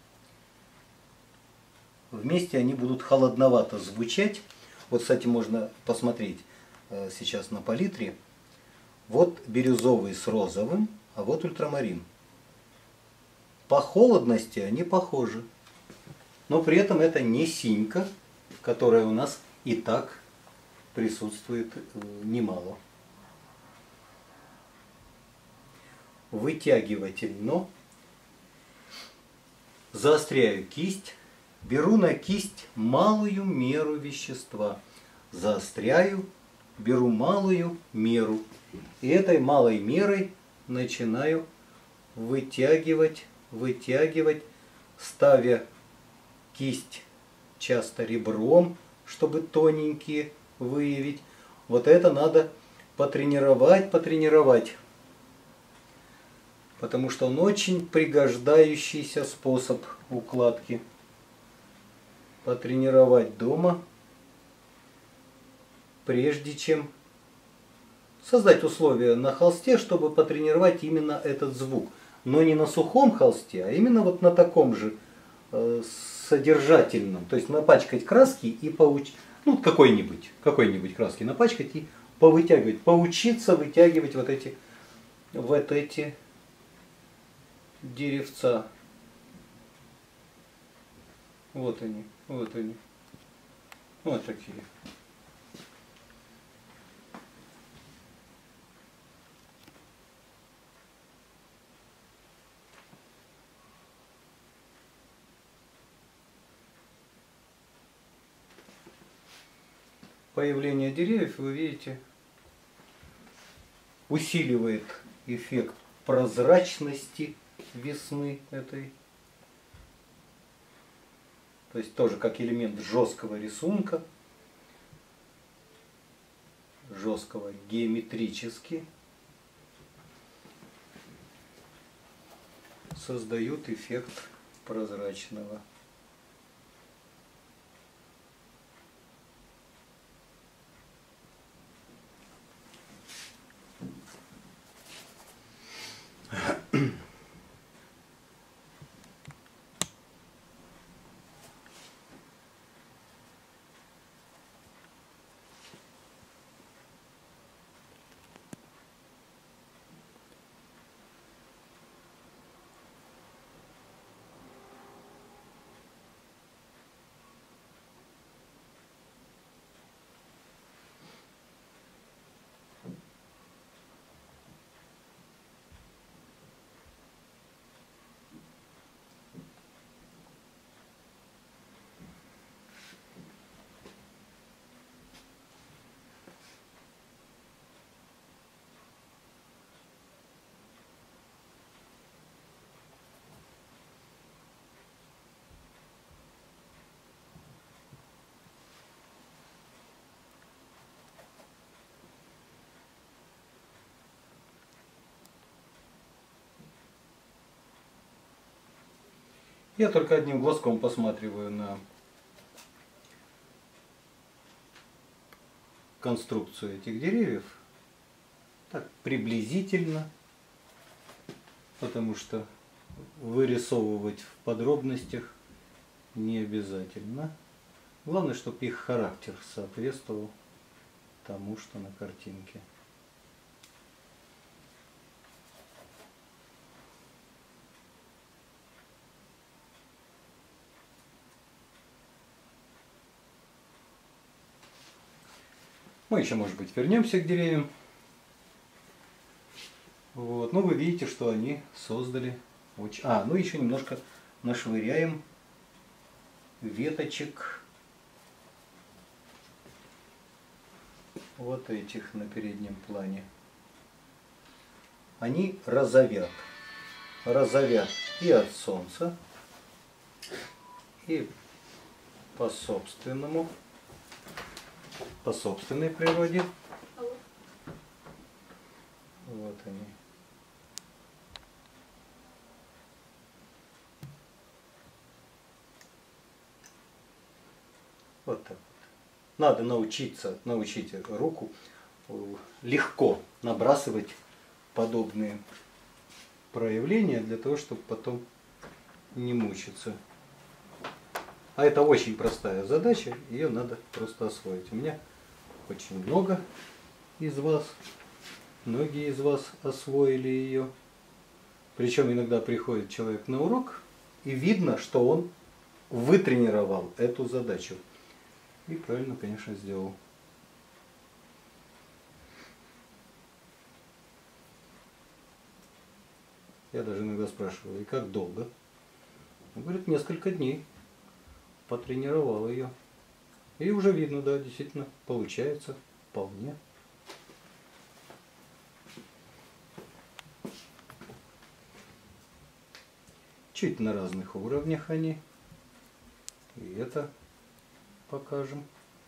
Вместе они будут холодновато звучать. Вот, кстати, можно посмотреть сейчас на палитре. Вот бирюзовый с розовым, а вот ультрамарин. По холодности они похожи. Но при этом это не синька, которая у нас и так присутствует немало. Вытягивательно. Заостряю кисть. Беру на кисть малую меру вещества. Заостряю, беру малую меру. И этой малой мерой начинаю вытягивать, ставя кисть часто ребром, чтобы тоненькие выявить. Вот это надо потренировать. Потому что он очень пригождающийся способ укладки. Потренировать дома, прежде чем создать условия на холсте, чтобы потренировать именно этот звук. Но не на сухом холсте, а именно вот на таком же содержательном. То есть напачкать краски и ну какой-нибудь краски напачкать и повытягивать, поучиться вытягивать вот эти деревца. Вот они. Вот такие. Появление деревьев, вы видите, усиливает эффект прозрачности весны этой. То есть тоже как элемент жесткого рисунка, жесткого геометрически, создают эффект прозрачного. Я только одним глазком посматриваю на конструкцию этих деревьев. Так, приблизительно. Потому что вырисовывать в подробностях не обязательно. Главное, чтобы их характер соответствовал тому, что на картинке. Мы еще, может быть, вернемся к деревьям. Вот. Ну, вы видите, что они создали очень... ну еще немножко нашвыряем веточек вот этих на переднем плане. Они розовят и от солнца, и по собственной природе. Вот они. Вот так вот. Надо научить руку легко набрасывать подобные проявления для того, чтобы потом не мучиться. А это очень простая задача, ее надо просто освоить. У меня очень многие из вас освоили ее. Причем иногда приходит человек на урок, и видно, что он вытренировал эту задачу. И правильно, конечно, сделал. Я даже иногда спрашиваю, и как долго? Он говорит, несколько дней. Потренировал ее. И уже видно, да, действительно, получается вполне. Чуть на разных уровнях они. И это покажем.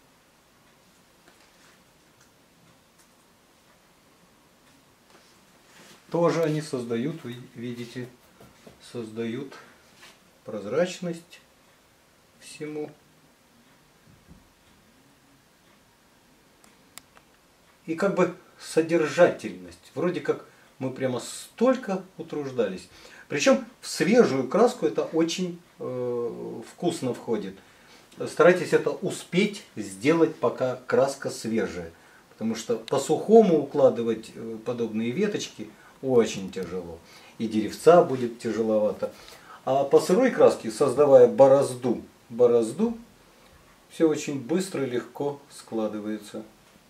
Тоже они создают, вы видите, создают прозрачность всему. И как бы содержательность. Вроде как мы прямо столько утруждались. Причем в свежую краску это очень вкусно входит. Старайтесь это успеть сделать, пока краска свежая. Потому что по-сухому укладывать подобные веточки очень тяжело. И деревца будет тяжеловато. А по сырой краске, создавая борозду, все очень быстро и легко складывается.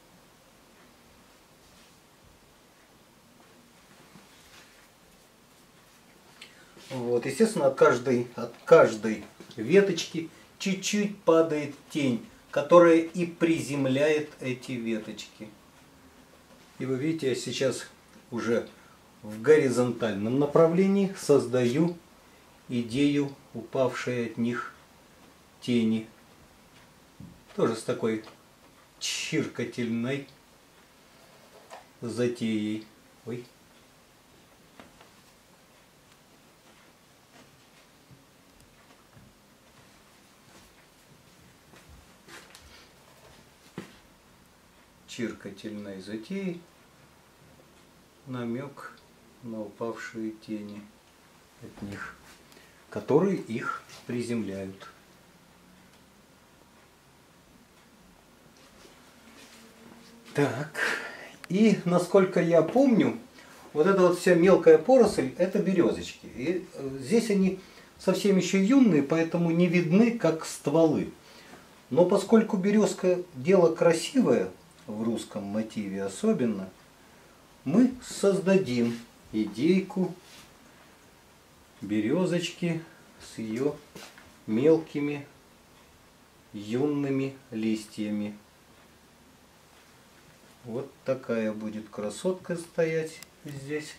Вот, естественно, от каждой веточки чуть-чуть падает тень, которая и приземляет эти веточки. И вы видите, я сейчас уже в горизонтальном направлении создаю идею упавшей от них тени. Тоже с такой чиркательной затеей. Ой. Чиркательной затеей намек на упавшие тени от них, которые их приземляют. Так, и насколько я помню, вот эта вот вся мелкая поросль, это березочки. И здесь они совсем еще юные, поэтому не видны, как стволы. Но поскольку березка дело красивое, в русском мотиве особенно, мы создадим идейку березочки с ее мелкими юными листьями. Вот такая будет красотка стоять здесь,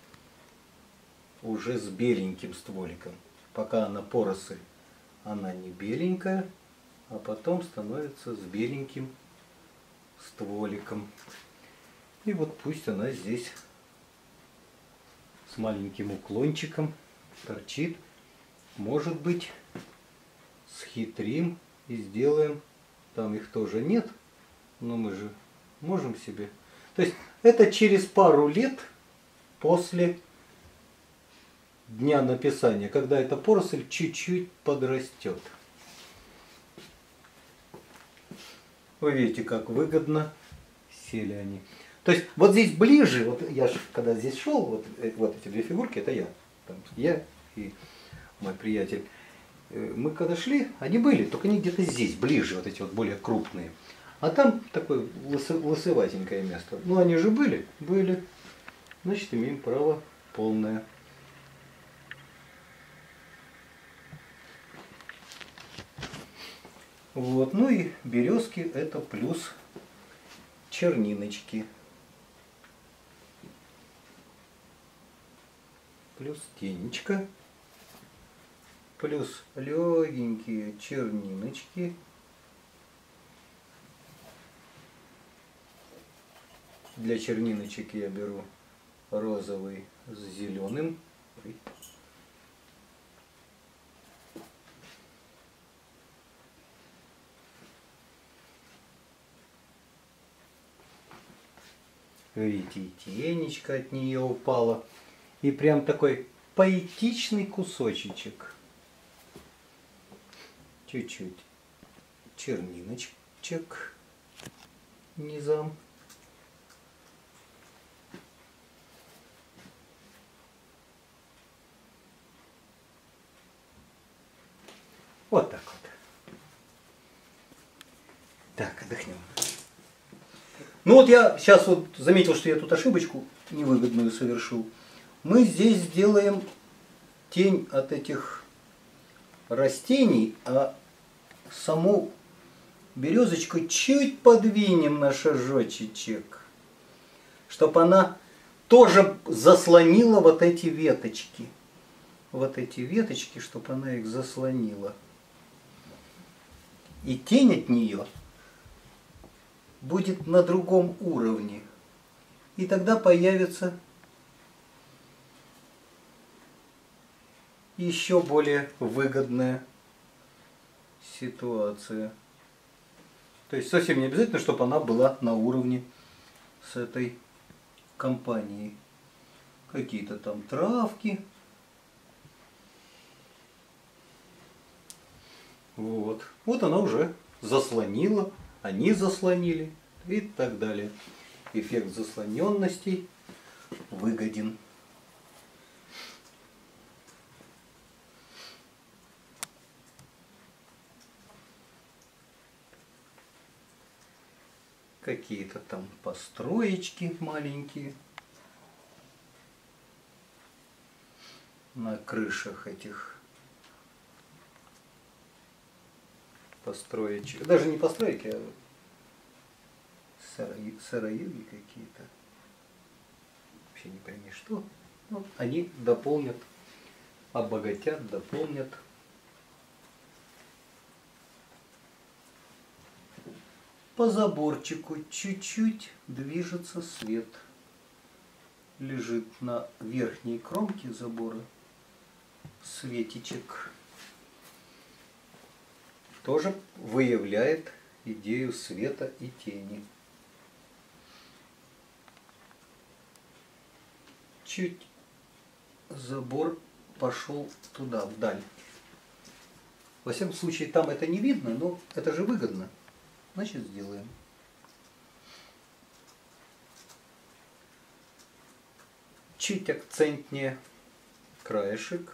уже с беленьким стволиком. Пока она поросль, она не беленькая, а потом становится с беленьким стволиком. И вот пусть она здесь с маленьким уклончиком торчит. Может быть, схитрим и сделаем. Там их тоже нет, но мы же можем себе. То есть это через пару лет после дня написания, когда эта поросль чуть-чуть подрастет. Вы видите, как выгодно сели они. То есть вот здесь ближе, вот я же когда здесь шел, вот эти две фигурки, это я. Там, я и мой приятель. Мы когда шли, они были, только они где-то здесь, ближе, вот эти вот более крупные. А там такое лысоватенькое место. Ну они же были. Значит, имеем право полное. Вот, ну и березки это плюс черниночки. Плюс тенечка. Плюс легенькие черниночки. Для черниночек я беру розовый с зеленым. Видите, и тенечко от нее упала. И прям такой поэтичный кусочек. Чуть-чуть черниночек низом. Вот так вот. Так, отдохнем. Ну вот я сейчас вот заметил, что я тут ошибочку невыгодную совершил. Мы здесь сделаем тень от этих растений, а саму березочку чуть подвинем на шажочек, чтобы она тоже заслонила вот эти веточки. Вот эти веточки, чтобы она их заслонила. И тень от нее будет на другом уровне. И тогда появится еще более выгодная ситуация. То есть совсем не обязательно, чтобы она была на уровне с этой компанией. Какие-то там травки. Вот. Вот она уже заслонила, они заслонили и так далее. Эффект заслоненности выгоден. Какие-то там построечки маленькие на крышах этих построечек. Даже не постройки, а сыроюги какие-то. Вообще не пойми что. Ну, они дополнят, обогатят, дополнят. По заборчику чуть-чуть движется свет. Лежит на верхней кромке забора светичек. Тоже выявляет идею света и тени. Чуть забор пошел туда, вдаль. Во всяком случае, там это не видно, но это же выгодно. Значит, сделаем. Чуть акцентнее краешек.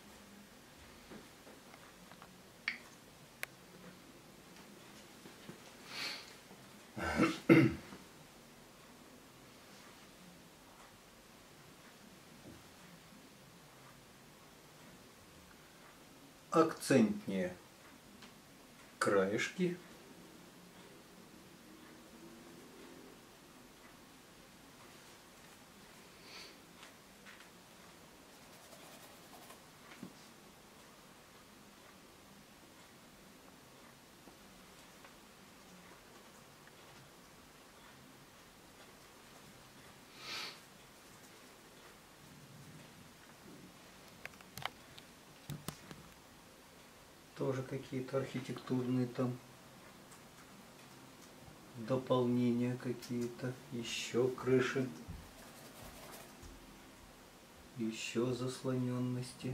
Акцентнее краешки. Тоже какие-то архитектурные там дополнения какие-то. Еще крыши. Еще заслоненности.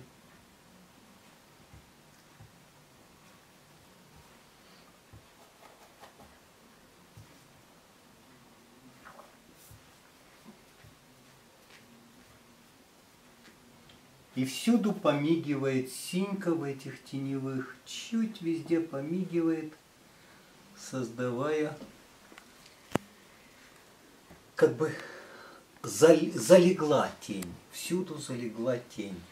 И всюду помигивает синька в этих теневых, чуть везде помигивает, создавая, как бы залегла тень, всюду залегла тень.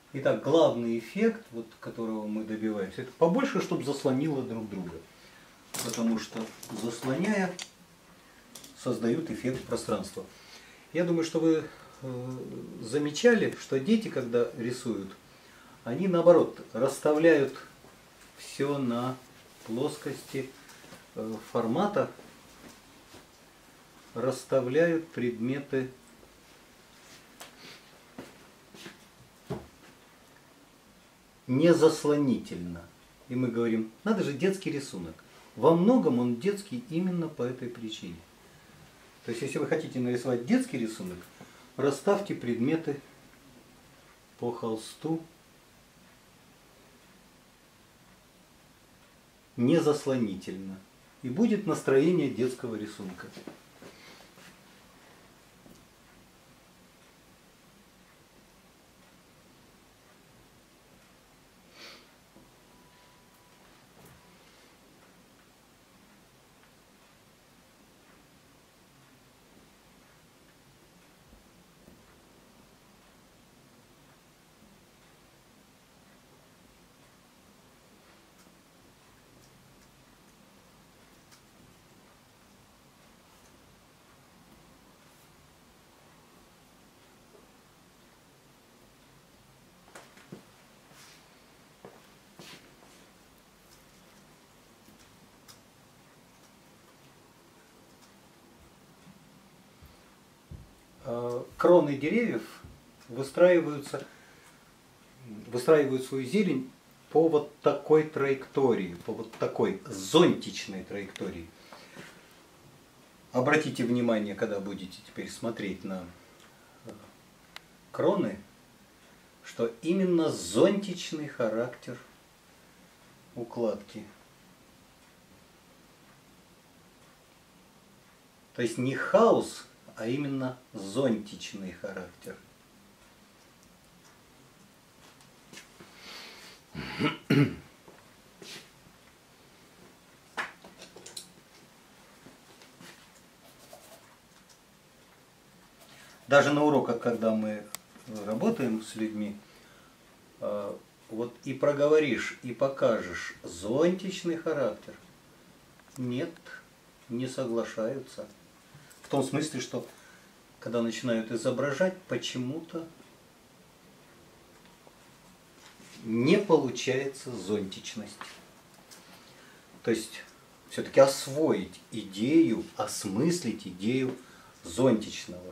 Итак, главный эффект, вот, которого мы добиваемся, это побольше, чтобы заслонило друг друга. Потому что, заслоняя, создают эффект пространства. Я думаю, что вы замечали, что дети, когда рисуют, они наоборот расставляют все на плоскости формата, расставляют предметы не заслонительно. И мы говорим, надо же детский рисунок. Во многом он детский именно по этой причине. То есть, если вы хотите нарисовать детский рисунок, расставьте предметы по холсту не заслонительно. И будет настроение детского рисунка. Кроны деревьев выстраивают свою зелень по вот такой траектории, по вот такой зонтичной траектории. Обратите внимание, когда будете теперь смотреть на кроны, что именно зонтичный характер укладки. То есть не хаос, а именно зонтичный характер. Даже на уроках, когда мы работаем с людьми, вот и проговоришь, и покажешь зонтичный характер, нет, не соглашаются. В том смысле, что когда начинают изображать, почему-то не получается зонтичность. То есть все-таки освоить идею, осмыслить идею зонтичного.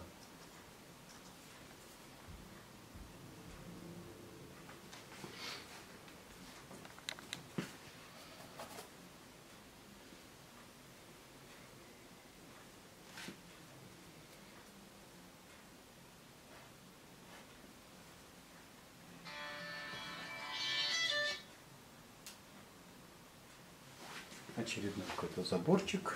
Очередной какой-то заборчик.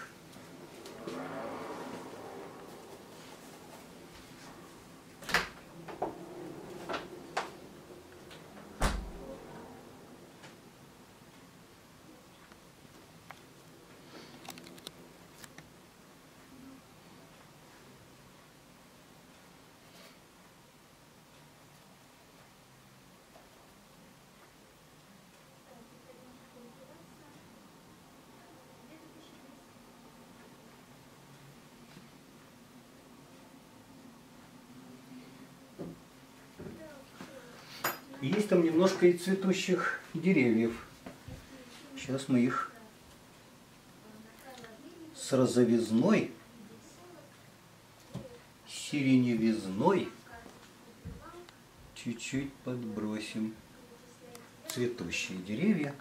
Есть там немножко и цветущих деревьев. Сейчас мы их с розовизной, сиреневизной чуть-чуть подбросим. Цветущие деревья.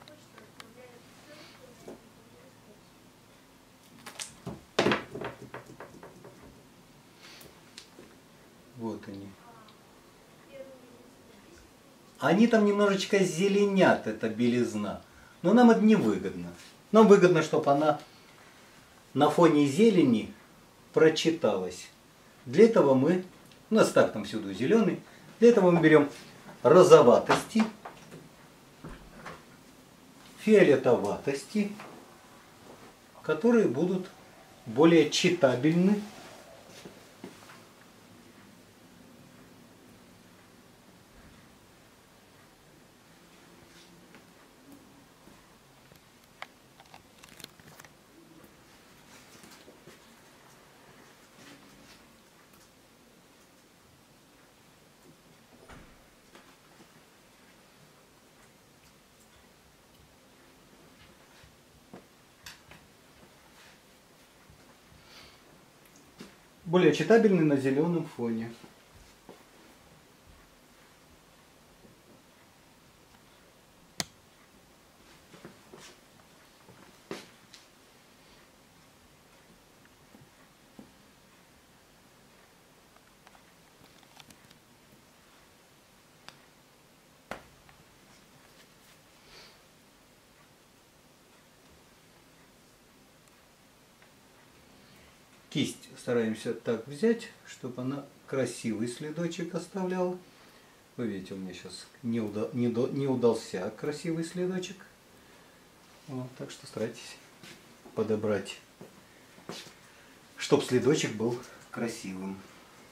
Вот они. Они там немножечко зеленят, эта белизна. Но нам это не выгодно. Нам выгодно, чтобы она на фоне зелени прочиталась. Для этого мы, у нас так там всюду зеленый, для этого мы берем розоватости, фиолетоватости, которые будут более читабельны. более читабельный на зеленом фоне. Кисть стараемся так взять, чтобы она красивый следочек оставляла. Вы видите, у меня сейчас не удался красивый следочек. Вот, так что старайтесь подобрать, чтобы следочек был красивым.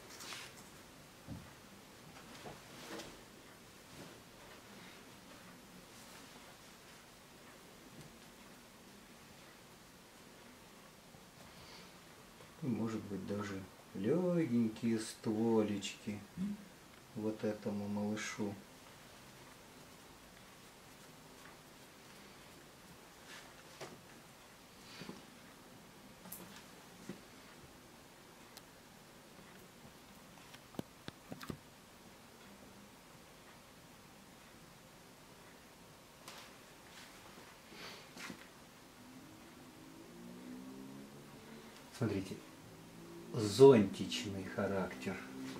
Может быть, даже легенькие стволечки вот этому малышу. Смотрите, зонтичный характер.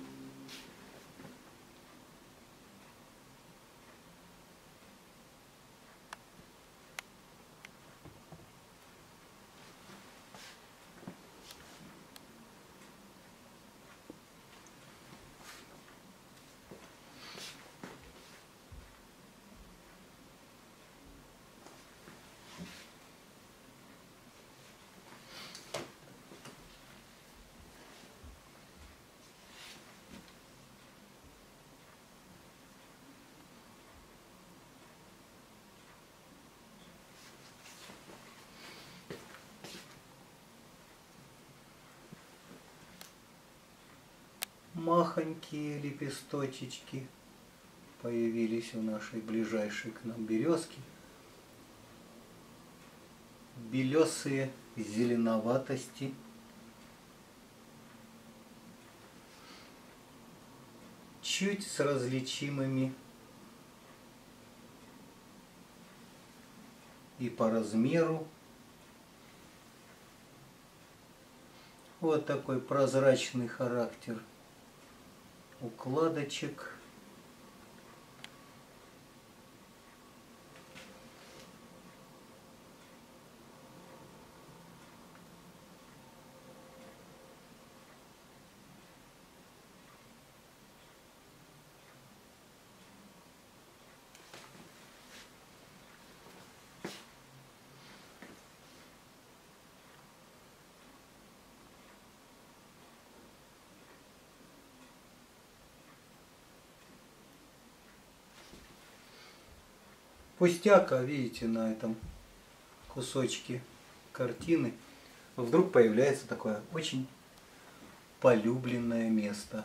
Махонькие лепесточечки появились у нашей ближайшей к нам березки. Белесые зеленоватости. Чуть с различимыми и по размеру. Вот такой прозрачный характер укладочек. Пустяка, видите, на этом кусочке картины вдруг появляется такое очень полюбленное место.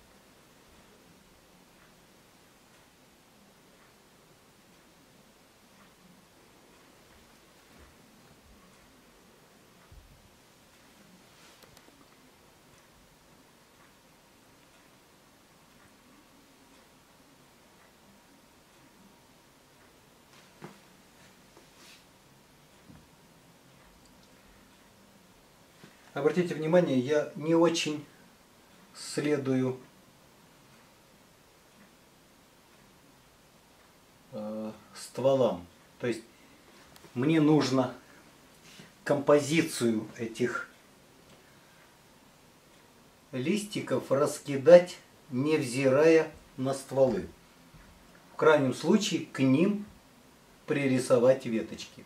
Обратите внимание, я не очень следую стволам. То есть мне нужно композицию этих листиков раскидать, невзирая на стволы. В крайнем случае к ним пририсовать веточки.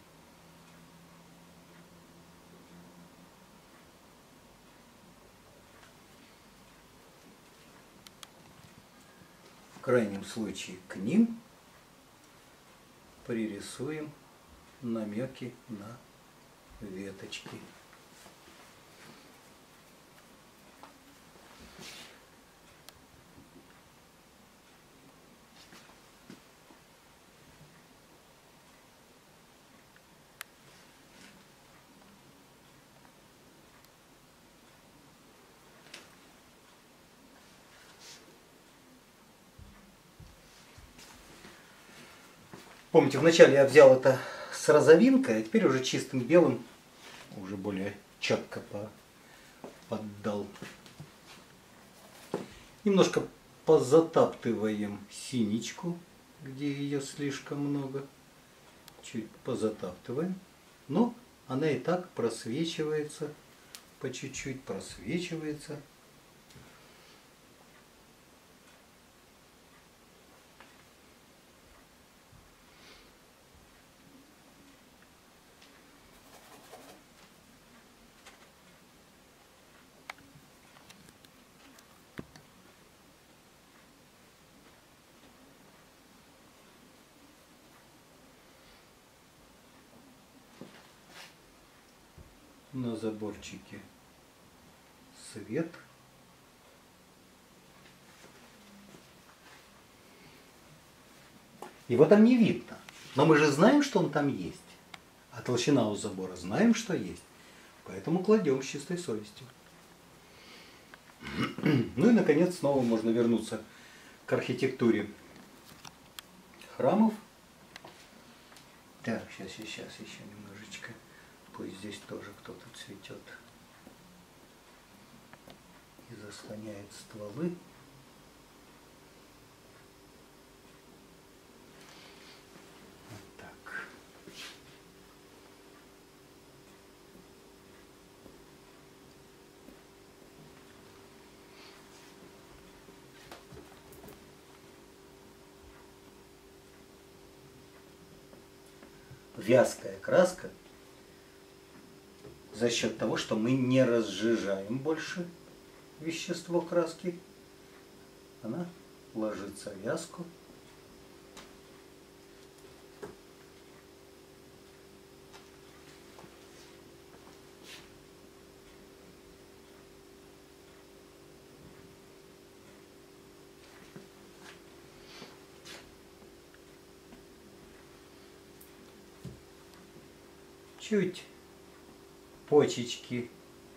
В крайнем случае к ним пририсуем намеки на веточки. Помните, вначале я взял это с розовинкой, а теперь уже чистым белым, уже более четко поддал. Немножко позатаптываем синичку, где ее слишком много. Чуть позатаптываем. Но она и так просвечивается, по чуть-чуть просвечивается. На заборчике свет. Его там не видно. Но мы же знаем, что он там есть. А толщина у забора знаем, что есть. Поэтому кладем с чистой совестью. Ну и, наконец, снова можно вернуться к архитектуре храмов. Так, сейчас еще немножечко. Пусть здесь тоже кто-то цветет и заслоняет стволы. Вот так. Вязкая краска за счет того, что мы не разжижаем больше вещество краски, она ложится в вязку. Чуть почечки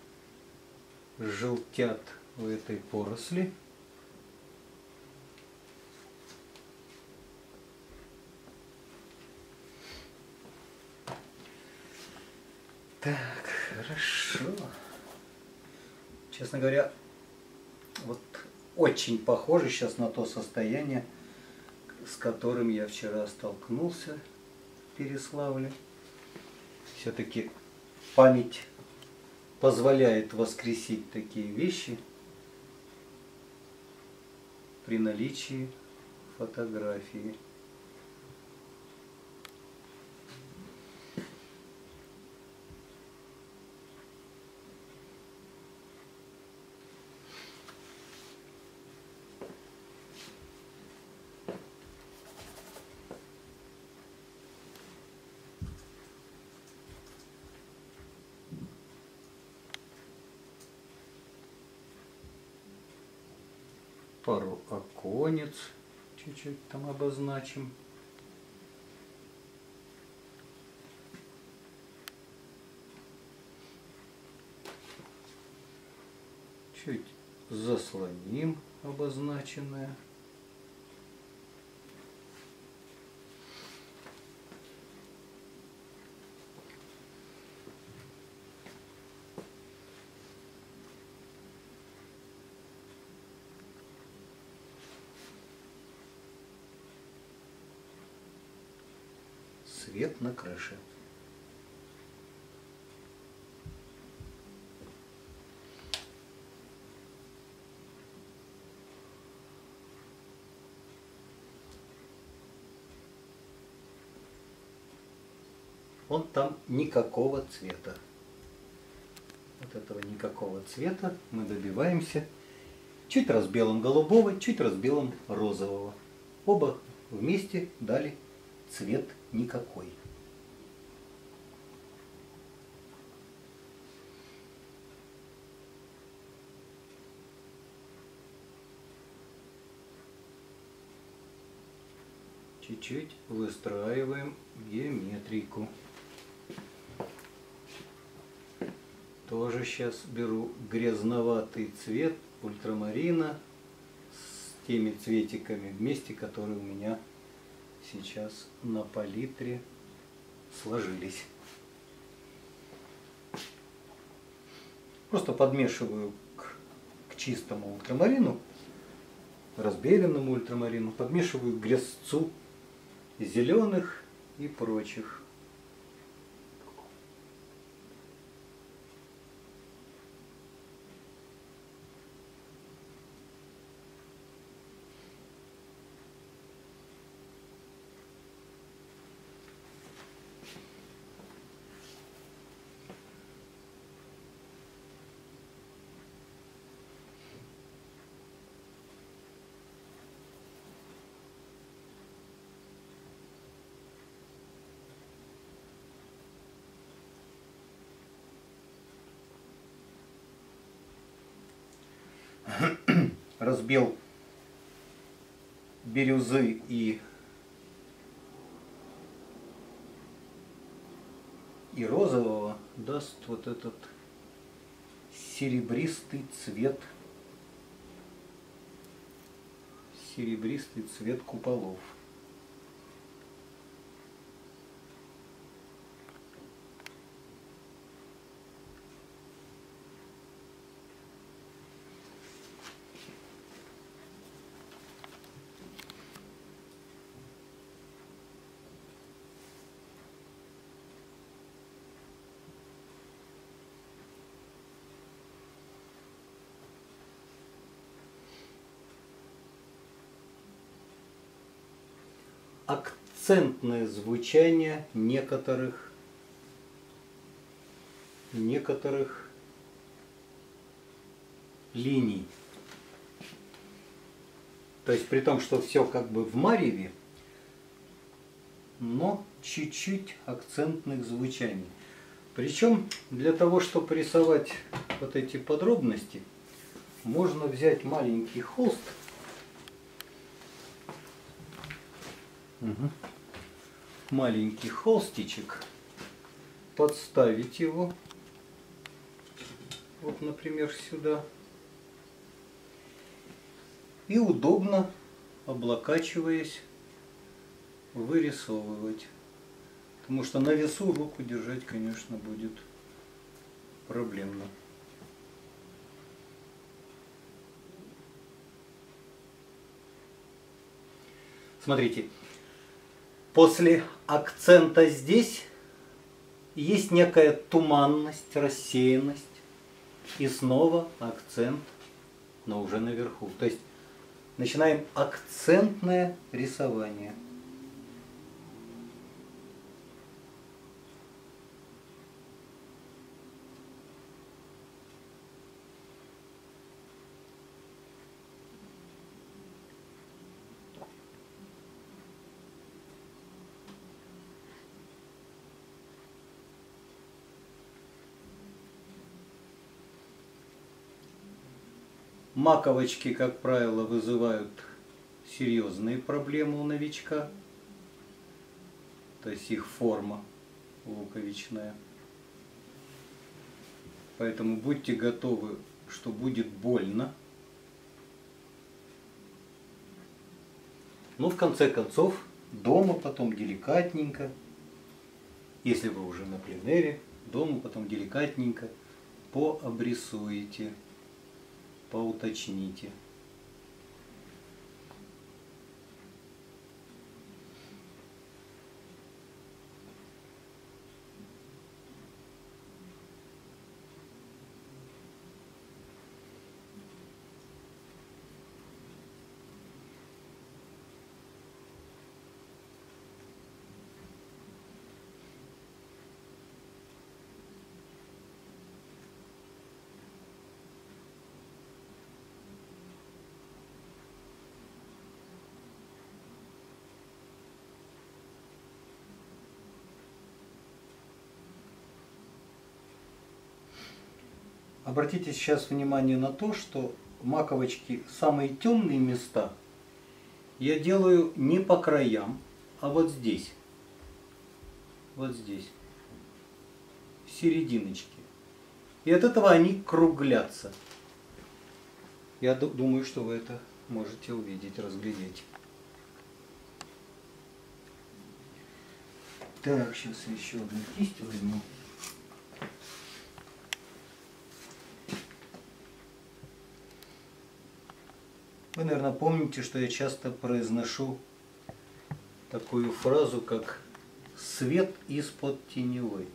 желтят в этой поросли. Так, хорошо. Честно говоря, вот очень похоже сейчас на то состояние, с которым я вчера столкнулся в Переславле. Все-таки память позволяет воскресить такие вещи при наличии фотографии. Пару оконец чуть-чуть там обозначим. Чуть заслоним обозначенное. Свет на крыше. Он там никакого цвета. Вот этого никакого цвета мы добиваемся чуть разбелом голубого, чуть разбелом розового. Оба вместе дали цвет никакой. Чуть-чуть выстраиваем геометрику. Тоже сейчас беру грязноватый цвет ультрамарина с теми цветиками вместе, которые у меня сейчас на палитре сложились. Просто подмешиваю к чистому ультрамарину, разбеленному ультрамарину, подмешиваю грязцу зеленых и прочих. Разбел бирюзы и розового даст вот этот серебристый цвет куполов. Акцентное звучание некоторых линий. То есть при том, что все как бы в мареве, но чуть-чуть акцентных звучаний. Причем для того, чтобы рисовать вот эти подробности, можно взять маленький холст. Маленький холстичек, подставить его, вот, например, сюда, и удобно, облокачиваясь, вырисовывать. Потому что на весу руку держать, конечно, будет проблемно. Смотрите. После акцента здесь есть некая туманность, рассеянность. И снова акцент, но уже наверху. То есть начинаем акцентное рисование. Маковочки, как правило, вызывают серьезные проблемы у новичка. То есть их форма луковичная. Поэтому будьте готовы, что будет больно. Но в конце концов, дома потом деликатненько, если вы уже на пленэре, дома потом деликатненько пообрисуете. Поуточните. Обратите сейчас внимание на то, что маковочки, самые темные места, я делаю не по краям, а вот здесь. Вот здесь. В серединочке. И от этого они круглятся. Я думаю, что вы это можете увидеть, разглядеть. Так, сейчас я еще одну кисть возьму. Вы, наверное, помните, что я часто произношу такую фразу, как «свет из-под теневой».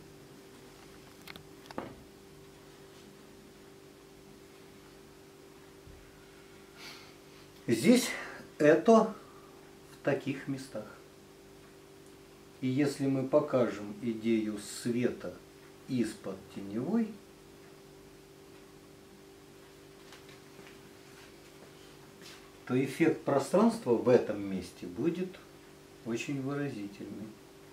Здесь это в таких местах. И если мы покажем идею света из-под теневой, то эффект пространства в этом месте будет очень выразительный.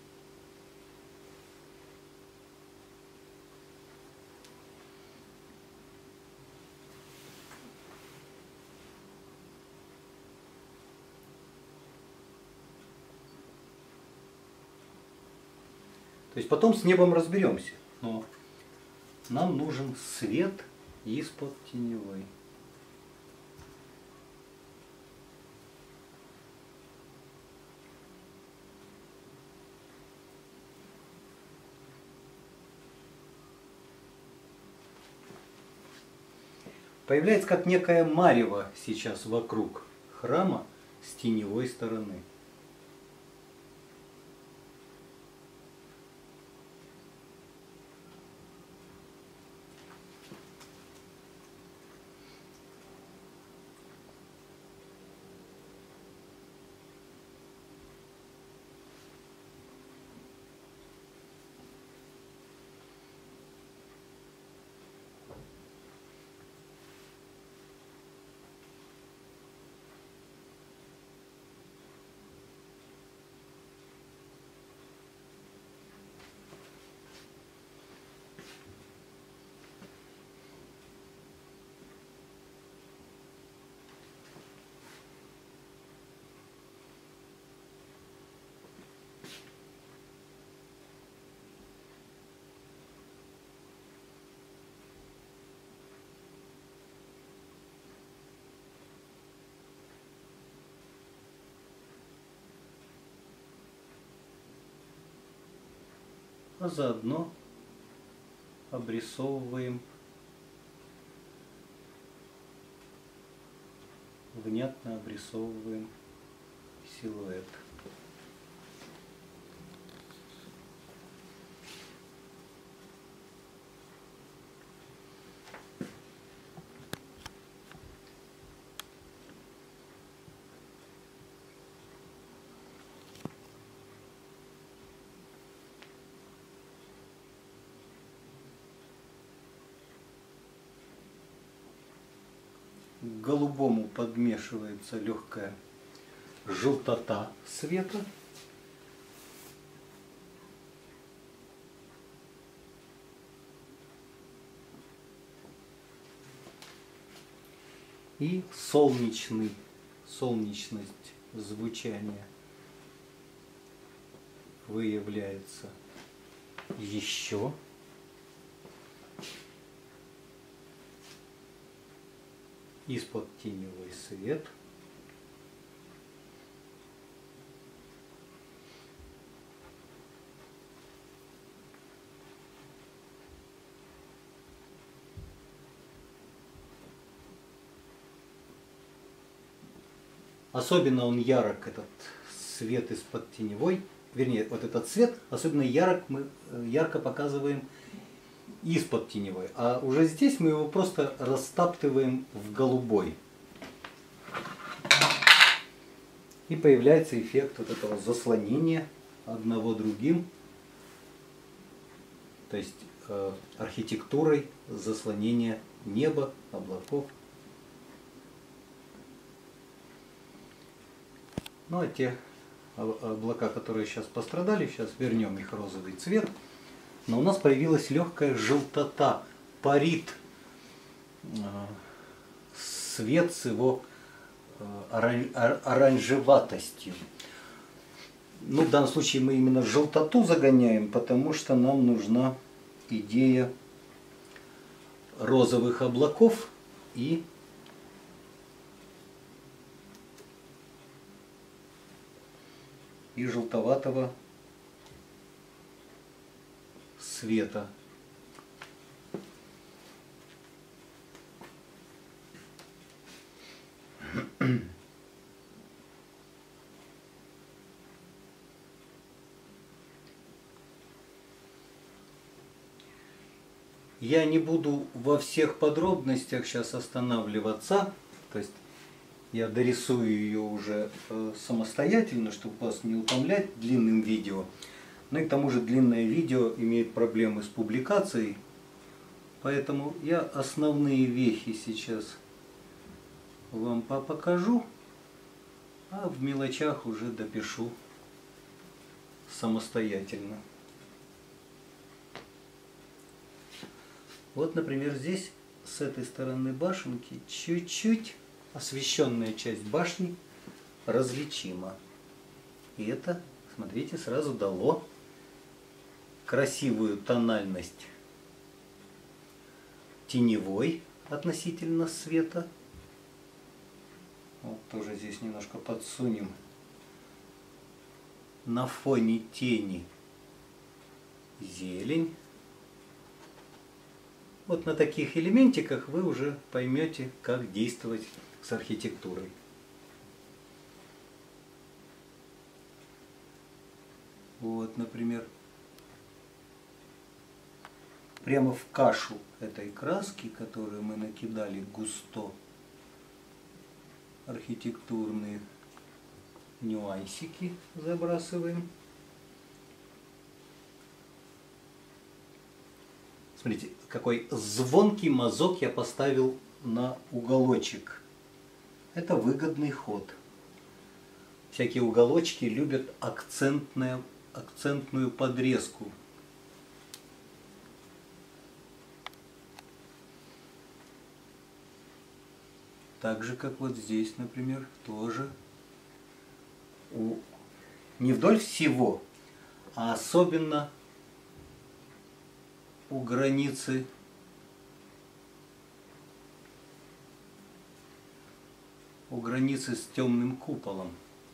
То есть потом с небом разберемся, но нам нужен свет из-под теневой. Появляется как некая марево сейчас вокруг храма с теневой стороны. А заодно обрисовываем внятно обрисовываем силуэт. К голубому подмешивается легкая желтота света. И солнечность звучания выявляется еще. Из-под теневой свет. Особенно он ярок, этот свет из-под теневой, вернее, вот этот цвет, особенно ярко показываем из-под теневой. А уже здесь мы его просто растаптываем в голубой. И появляется эффект вот этого заслонения одного другим. То есть архитектурой заслонения неба, облаков. Ну а те облака, которые сейчас пострадали, сейчас вернем их розовый цвет. Но у нас появилась легкая желтота, парит свет с его оранжеватостью. Ну, в данном случае мы именно желтоту загоняем, потому что нам нужна идея розовых облаков и желтоватого света. Я не буду во всех подробностях сейчас останавливаться, то есть я дорисую ее уже самостоятельно, чтобы вас не утомлять длинным видео. Ну и к тому же длинное видео имеет проблемы с публикацией, поэтому я основные вехи сейчас вам покажу, а в мелочах уже допишу самостоятельно. Вот, например, здесь с этой стороны башенки чуть-чуть освещенная часть башни различима. И это, смотрите, сразу дало красивую тональность теневой относительно света. Вот тоже здесь немножко подсунем на фоне тени зелень. Вот на таких элементиках вы уже поймете, как действовать с архитектурой. Вот, например, прямо в кашу этой краски, которую мы накидали густо, архитектурные нюансики забрасываем. Смотрите, какой звонкий мазок я поставил на уголочек. Это выгодный ход. Всякие уголочки любят акцентную подрезку. Так же, как вот здесь, например, тоже. Не вдоль всего, а особенно у границы с темным куполом.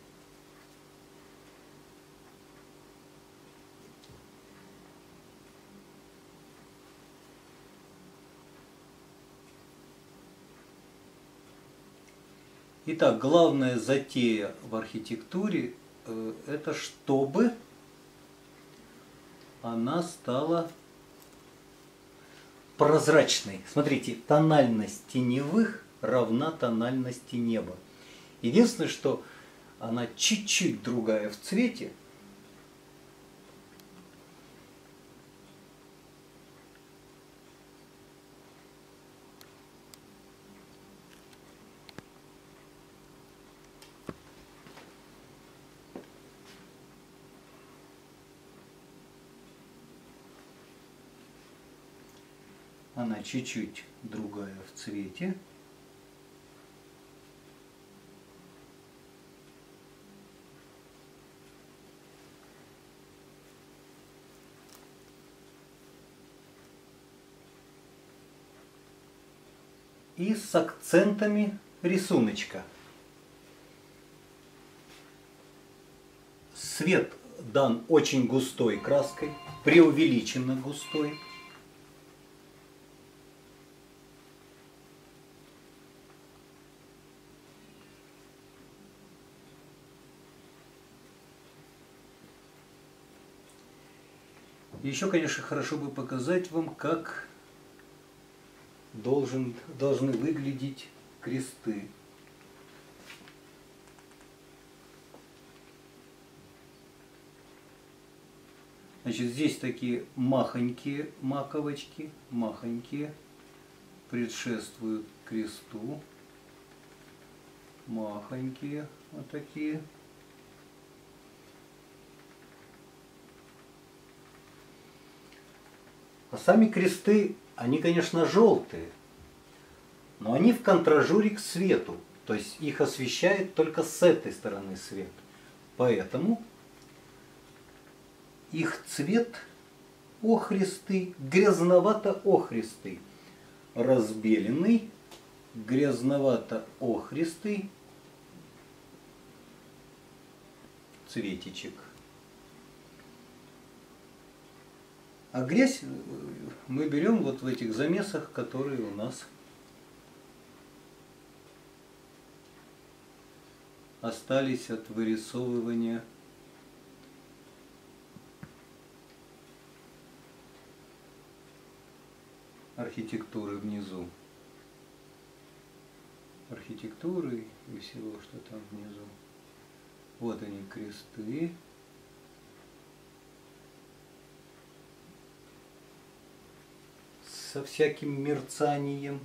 Итак, главная затея в архитектуре это чтобы она стала прозрачной. Смотрите, тональность теневых равна тональности неба. Единственное, что она чуть-чуть другая в цвете. Она чуть-чуть другая в цвете. И с акцентами рисуночка. Свет дан очень густой краской, преувеличенно густой. Еще, конечно, хорошо бы показать вам, как должны выглядеть кресты. Значит, здесь такие махонькие маковочки, махонькие, предшествуют кресту. Махонькие вот такие. А сами кресты, они, конечно, желтые, но они в контражуре к свету, то есть их освещает только с этой стороны свет. Поэтому их цвет охристый, грязновато-охристый, разбеленный, грязновато-охристый цветичек. А грязь мы берем вот в этих замесах, которые у нас остались от вырисовывания архитектуры внизу. Архитектуры и всего, что там внизу. Вот они, кресты. Со всяким мерцанием.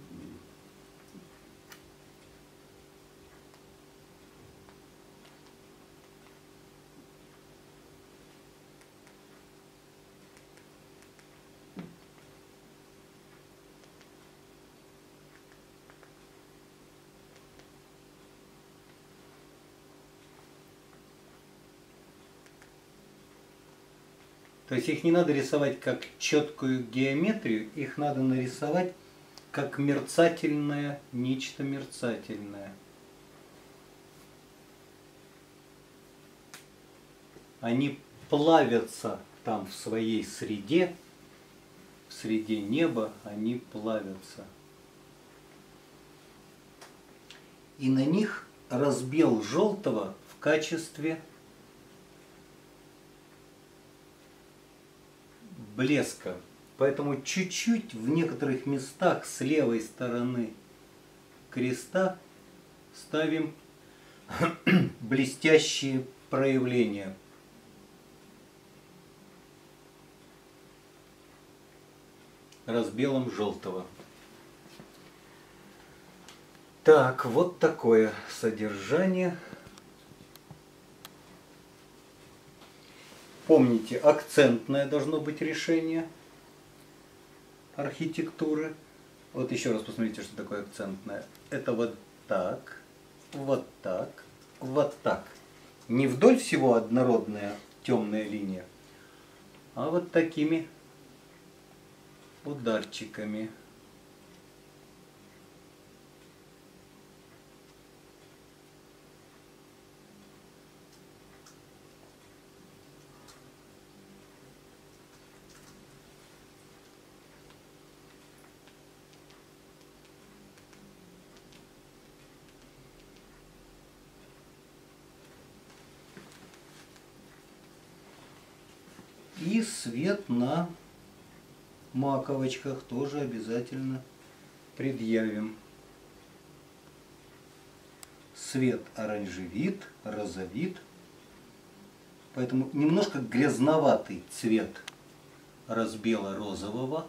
То есть их не надо рисовать как четкую геометрию, их надо нарисовать как мерцательное, нечто мерцательное. Они плавятся там в своей среде, в среде неба они плавятся. И на них разбел желтого в качестве блеска. Поэтому чуть-чуть в некоторых местах с левой стороны креста ставим блестящие проявления. Разбелом желтого. Так, вот такое содержание. Помните, акцентное должно быть решение архитектуры. Вот еще раз посмотрите, что такое акцентное. Это вот так, вот так, вот так. Не вдоль всего однородная темная линия, а вот такими ударчиками. И свет на маковочках тоже обязательно предъявим. Свет оранжевит, розовит. Поэтому немножко грязноватый цвет разбела розового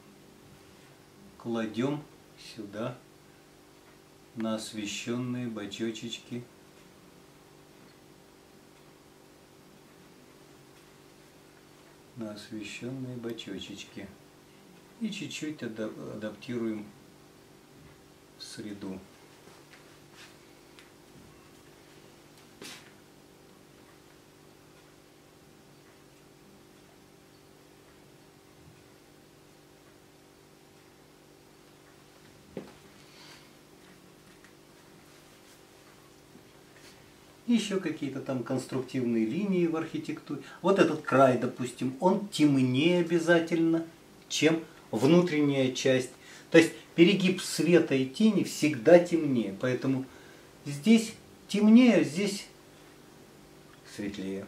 кладем сюда на освещенные бачочечки. На освещенные бачочечки. И чуть-чуть адаптируем среду. Еще какие-то там конструктивные линии в архитектуре. Вот этот край, допустим, он темнее обязательно, чем внутренняя часть. То есть перегиб света и тени всегда темнее. Поэтому здесь темнее, здесь светлее.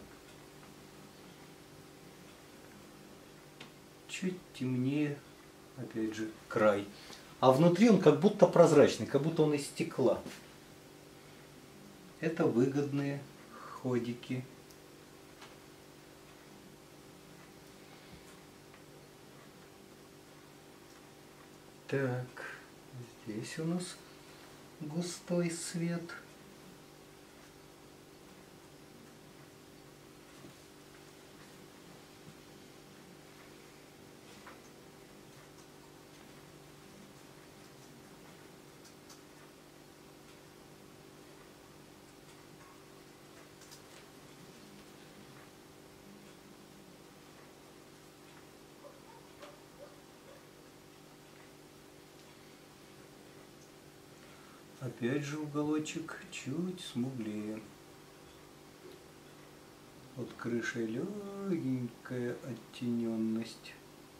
Чуть темнее, опять же, край. А внутри он как будто прозрачный, как будто он из стекла. Это выгодные ходики. Так, здесь у нас густой свет. Опять же уголочек чуть смуглее. Под крышей легенькая оттененность.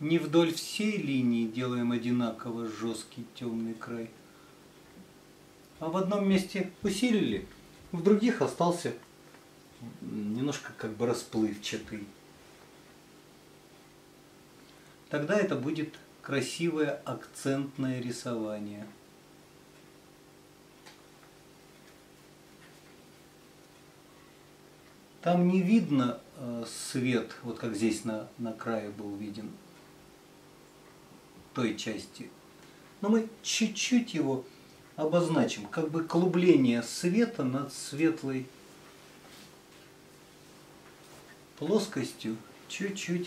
не вдоль всей линии делаем одинаково жесткий темный край, а в одном месте усилили, в других остался немножко как бы расплывчатый. Тогда это будет красивое акцентное рисование. Там не видно свет, вот как здесь на крае был виден той части. Но мы чуть-чуть его обозначим, как бы клубление света над светлой плоскостью. Чуть-чуть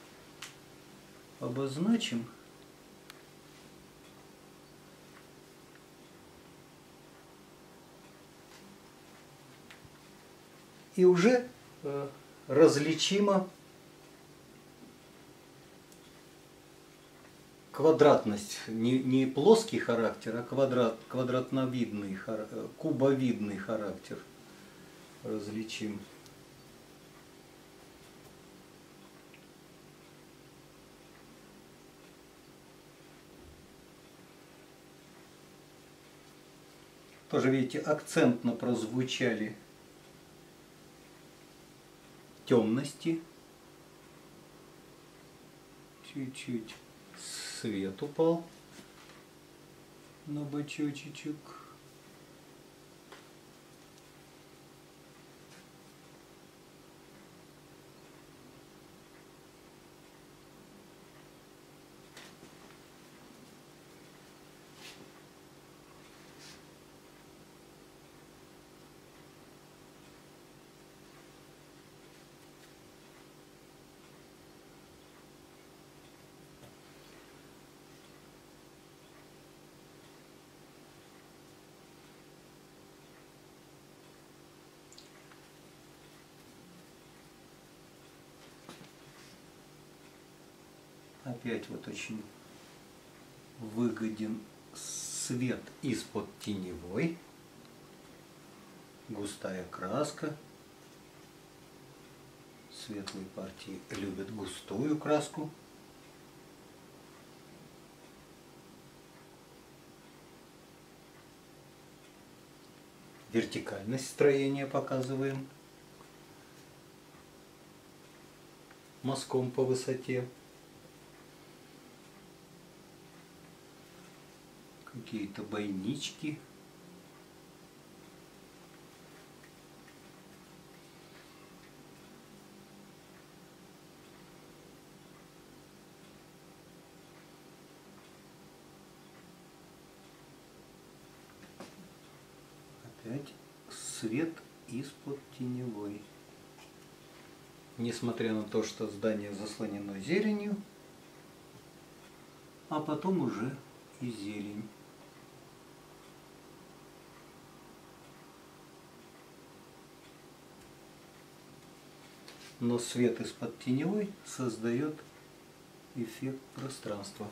обозначим. И уже различима квадратность, не плоский характер, а квадратновидный, кубовидный характер различим. Тоже, видите, акцентно прозвучали темности. Чуть-чуть свет упал на бочочек. Опять вот очень выгоден свет из-под теневой, густая краска. Светлые партии любят густую краску. Вертикальность строения показываем мазком по высоте. Какие-то бойнички. Опять свет из-под теневой. Несмотря на то, что здание заслонено зеленью, а потом уже и зелень. Но свет из-под теневой создает эффект пространства.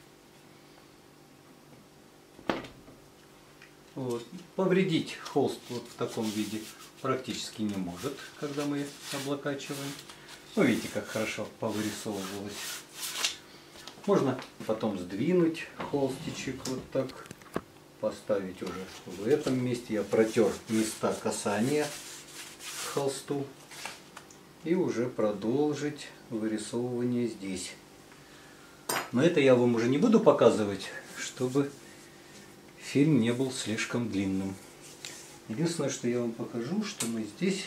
Вот. Повредить холст вот в таком виде практически не может, когда мы облокачиваем. Ну, видите, как хорошо повырисовывалось. Можно потом сдвинуть холстичек вот так, поставить уже в этом месте. Я протер места касания к холсту. И уже продолжить вырисовывание здесь. Но это я вам уже не буду показывать, чтобы фильм не был слишком длинным. Единственное, что я вам покажу, что мы здесь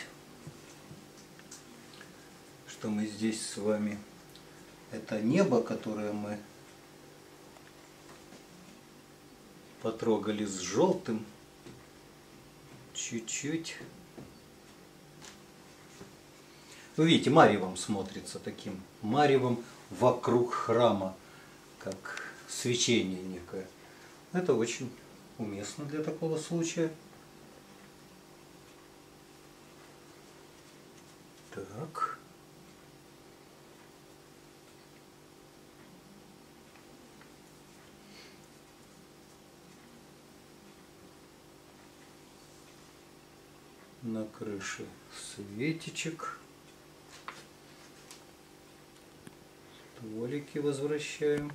с вами, это небо, которое мы потрогали с желтым, чуть-чуть. Вы видите, маревом смотрится, таким маревом вокруг храма, как свечение некое. Это очень уместно для такого случая. Так. На крыше светичек. Стволики возвращаем.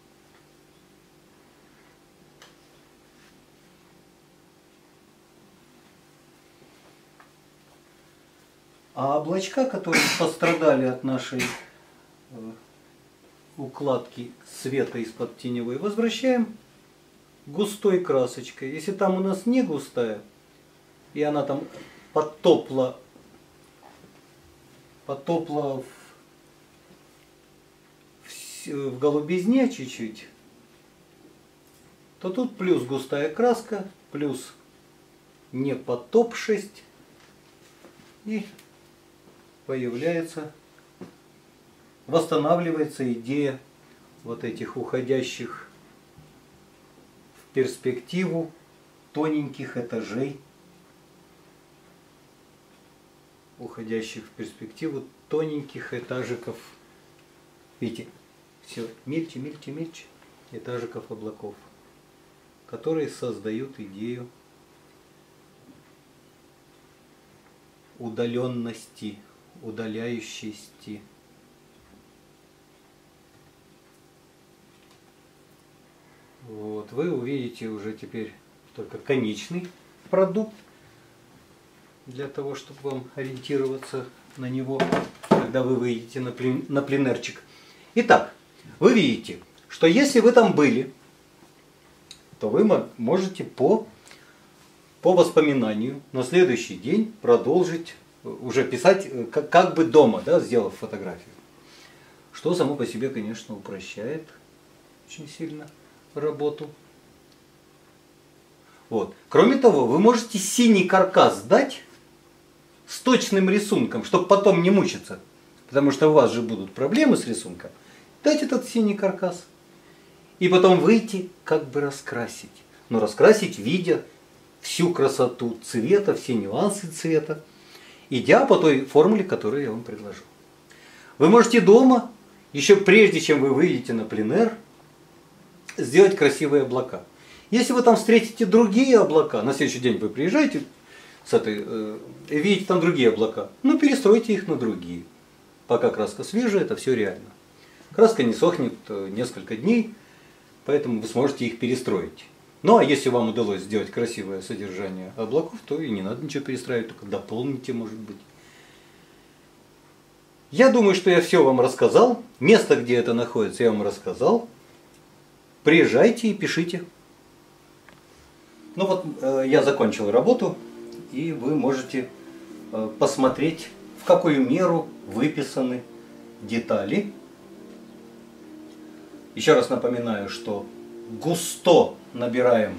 А облачка, которые пострадали от нашей укладки света из-под теневой, возвращаем густой красочкой. Если там у нас не густая, и она там потопла в голубизне чуть-чуть, то тут плюс густая краска, плюс не потопшесть, и восстанавливается идея вот этих уходящих в перспективу тоненьких этажей, уходящих в перспективу тоненьких этажиков. Видите, все мельче, мельче, мельче этажиков облаков, которые создают идею удаленности, удаляющейся. Вот, вы увидите уже теперь только конечный продукт, для того, чтобы вам ориентироваться на него, когда вы выйдете на пленэрчик. Итак, вы видите, что если вы там были, то вы можете по воспоминанию на следующий день продолжить уже писать как бы дома, да, сделав фотографию. Что само по себе, конечно, упрощает очень сильно работу. Вот. Кроме того, вы можете синий каркас дать с точным рисунком, чтобы потом не мучиться. Потому что у вас же будут проблемы с рисунком. Дать этот синий каркас. И потом выйти, как бы раскрасить. Но раскрасить, видя всю красоту цвета, все нюансы цвета, идя по той формуле, которую я вам предложу. Вы можете дома, еще прежде чем вы выйдете на пленэр, сделать красивые облака. Если вы там встретите другие облака, на следующий день вы приезжаете видите там другие облака, ну перестройте их на другие. Пока краска свежая, это все реально. Краска не сохнет несколько дней, поэтому вы сможете их перестроить. Ну а если вам удалось сделать красивое содержание облаков, то и не надо ничего перестраивать, только дополните, может быть. Я думаю, что я все вам рассказал. Место, где это находится, я вам рассказал. Приезжайте и пишите. Ну вот я закончил работу, и вы можете посмотреть, в какую меру выписаны детали. Еще раз напоминаю, что густо набираем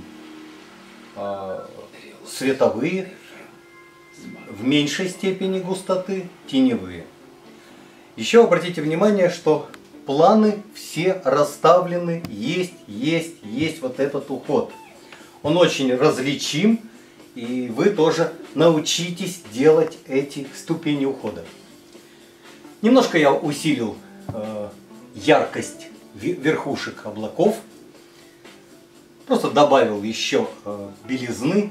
световые, в меньшей степени густоты теневые. Еще обратите внимание, что планы все расставлены, есть вот этот уход. Он очень различим, и вы тоже научитесь делать эти ступени ухода. Немножко я усилил яркость верхушек облаков. Просто добавил еще белизны.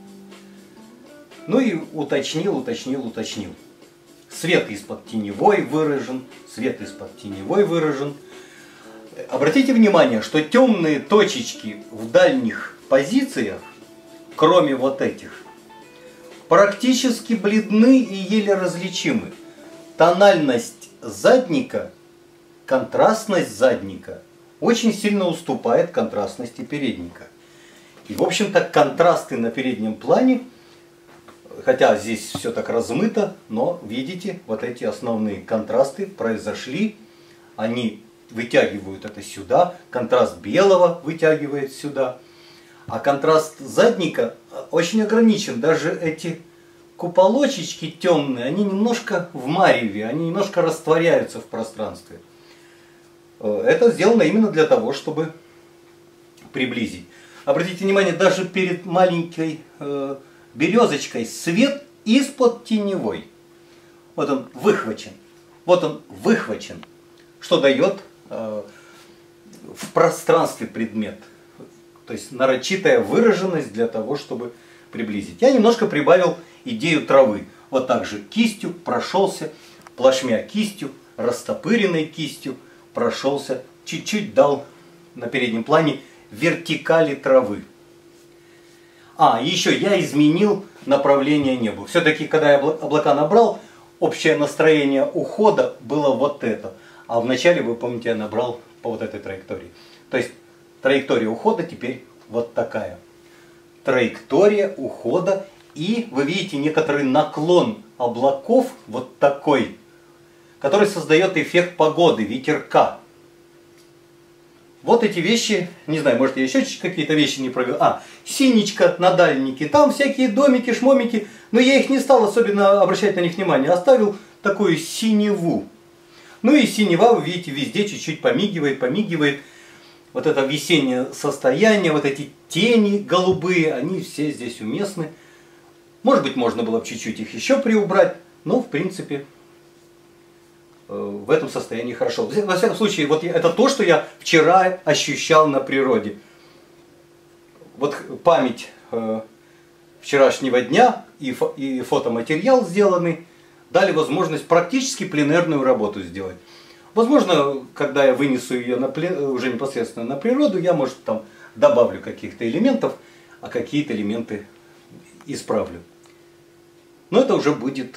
Ну и уточнил. Свет из-под теневой выражен, свет из-под теневой выражен. Обратите внимание, что темные точечки в дальних позициях, кроме вот этих, практически бледны и еле различимы. Тональность задника, контрастность задника очень сильно уступает контрастности передника. И, в общем-то, контрасты на переднем плане, хотя здесь все так размыто, но видите, вот эти основные контрасты произошли. Они вытягивают это сюда, контраст белого вытягивает сюда. А контраст задника очень ограничен. Даже эти куполочечки темные, они немножко в мареве, они немножко растворяются в пространстве. Это сделано именно для того, чтобы приблизить. Обратите внимание, даже перед маленькой березочкой свет из-под теневой. Вот он выхвачен. Вот он выхвачен. Что дает в пространстве предмет. То есть нарочитая выраженность для того, чтобы приблизить. Я немножко прибавил идею травы. Вот так же кистью прошелся, плашмя кистью, растопыренной кистью прошелся, чуть-чуть дал на переднем плане вертикали травы. Еще я изменил направление неба. Все-таки, когда я облака набрал, общее настроение ухода было вот это. А вначале, вы помните, я набрал по вот этой траектории. То есть траектория ухода теперь вот такая. Траектория ухода. И вы видите некоторый наклон облаков вот такой, который создает эффект погоды, ветерка. Вот эти вещи, не знаю, может я еще какие-то вещи не проговорил. Синичка на дальнике, там всякие домики, шмомики, но я их не стал особенно обращать на них внимание, оставил такую синеву. Ну и синева, вы видите, везде чуть-чуть помигивает. Вот это весеннее состояние, вот эти тени голубые, они все здесь уместны. Может быть, можно было бы чуть-чуть их еще приубрать, но в принципе в этом состоянии хорошо. Во всяком случае, вот это то, что я вчера ощущал на природе. Вот память вчерашнего дня и фотоматериал сделанный дали возможность практически пленэрную работу сделать. Возможно, когда я вынесу ее уже непосредственно на природу, я, может, там добавлю каких-то элементов, а какие-то элементы исправлю. Но это уже будет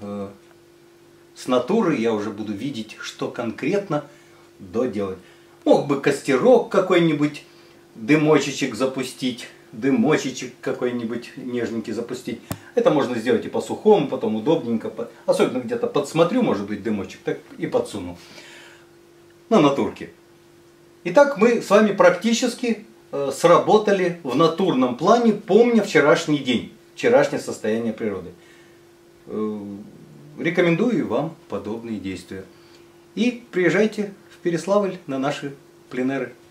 с натуры, я уже буду видеть, что конкретно доделать. Мог бы костерок какой-нибудь, дымочечек запустить, дымочечек какой-нибудь нежненький запустить. Это можно сделать и по-сухому, потом удобненько. Особенно где-то подсмотрю, может быть, дымочек, так и подсуну на натурке. Итак, мы с вами практически сработали в натурном плане, помня вчерашний день, вчерашнее состояние природы. Рекомендую вам подобные действия. И приезжайте в Переславль на наши пленэры.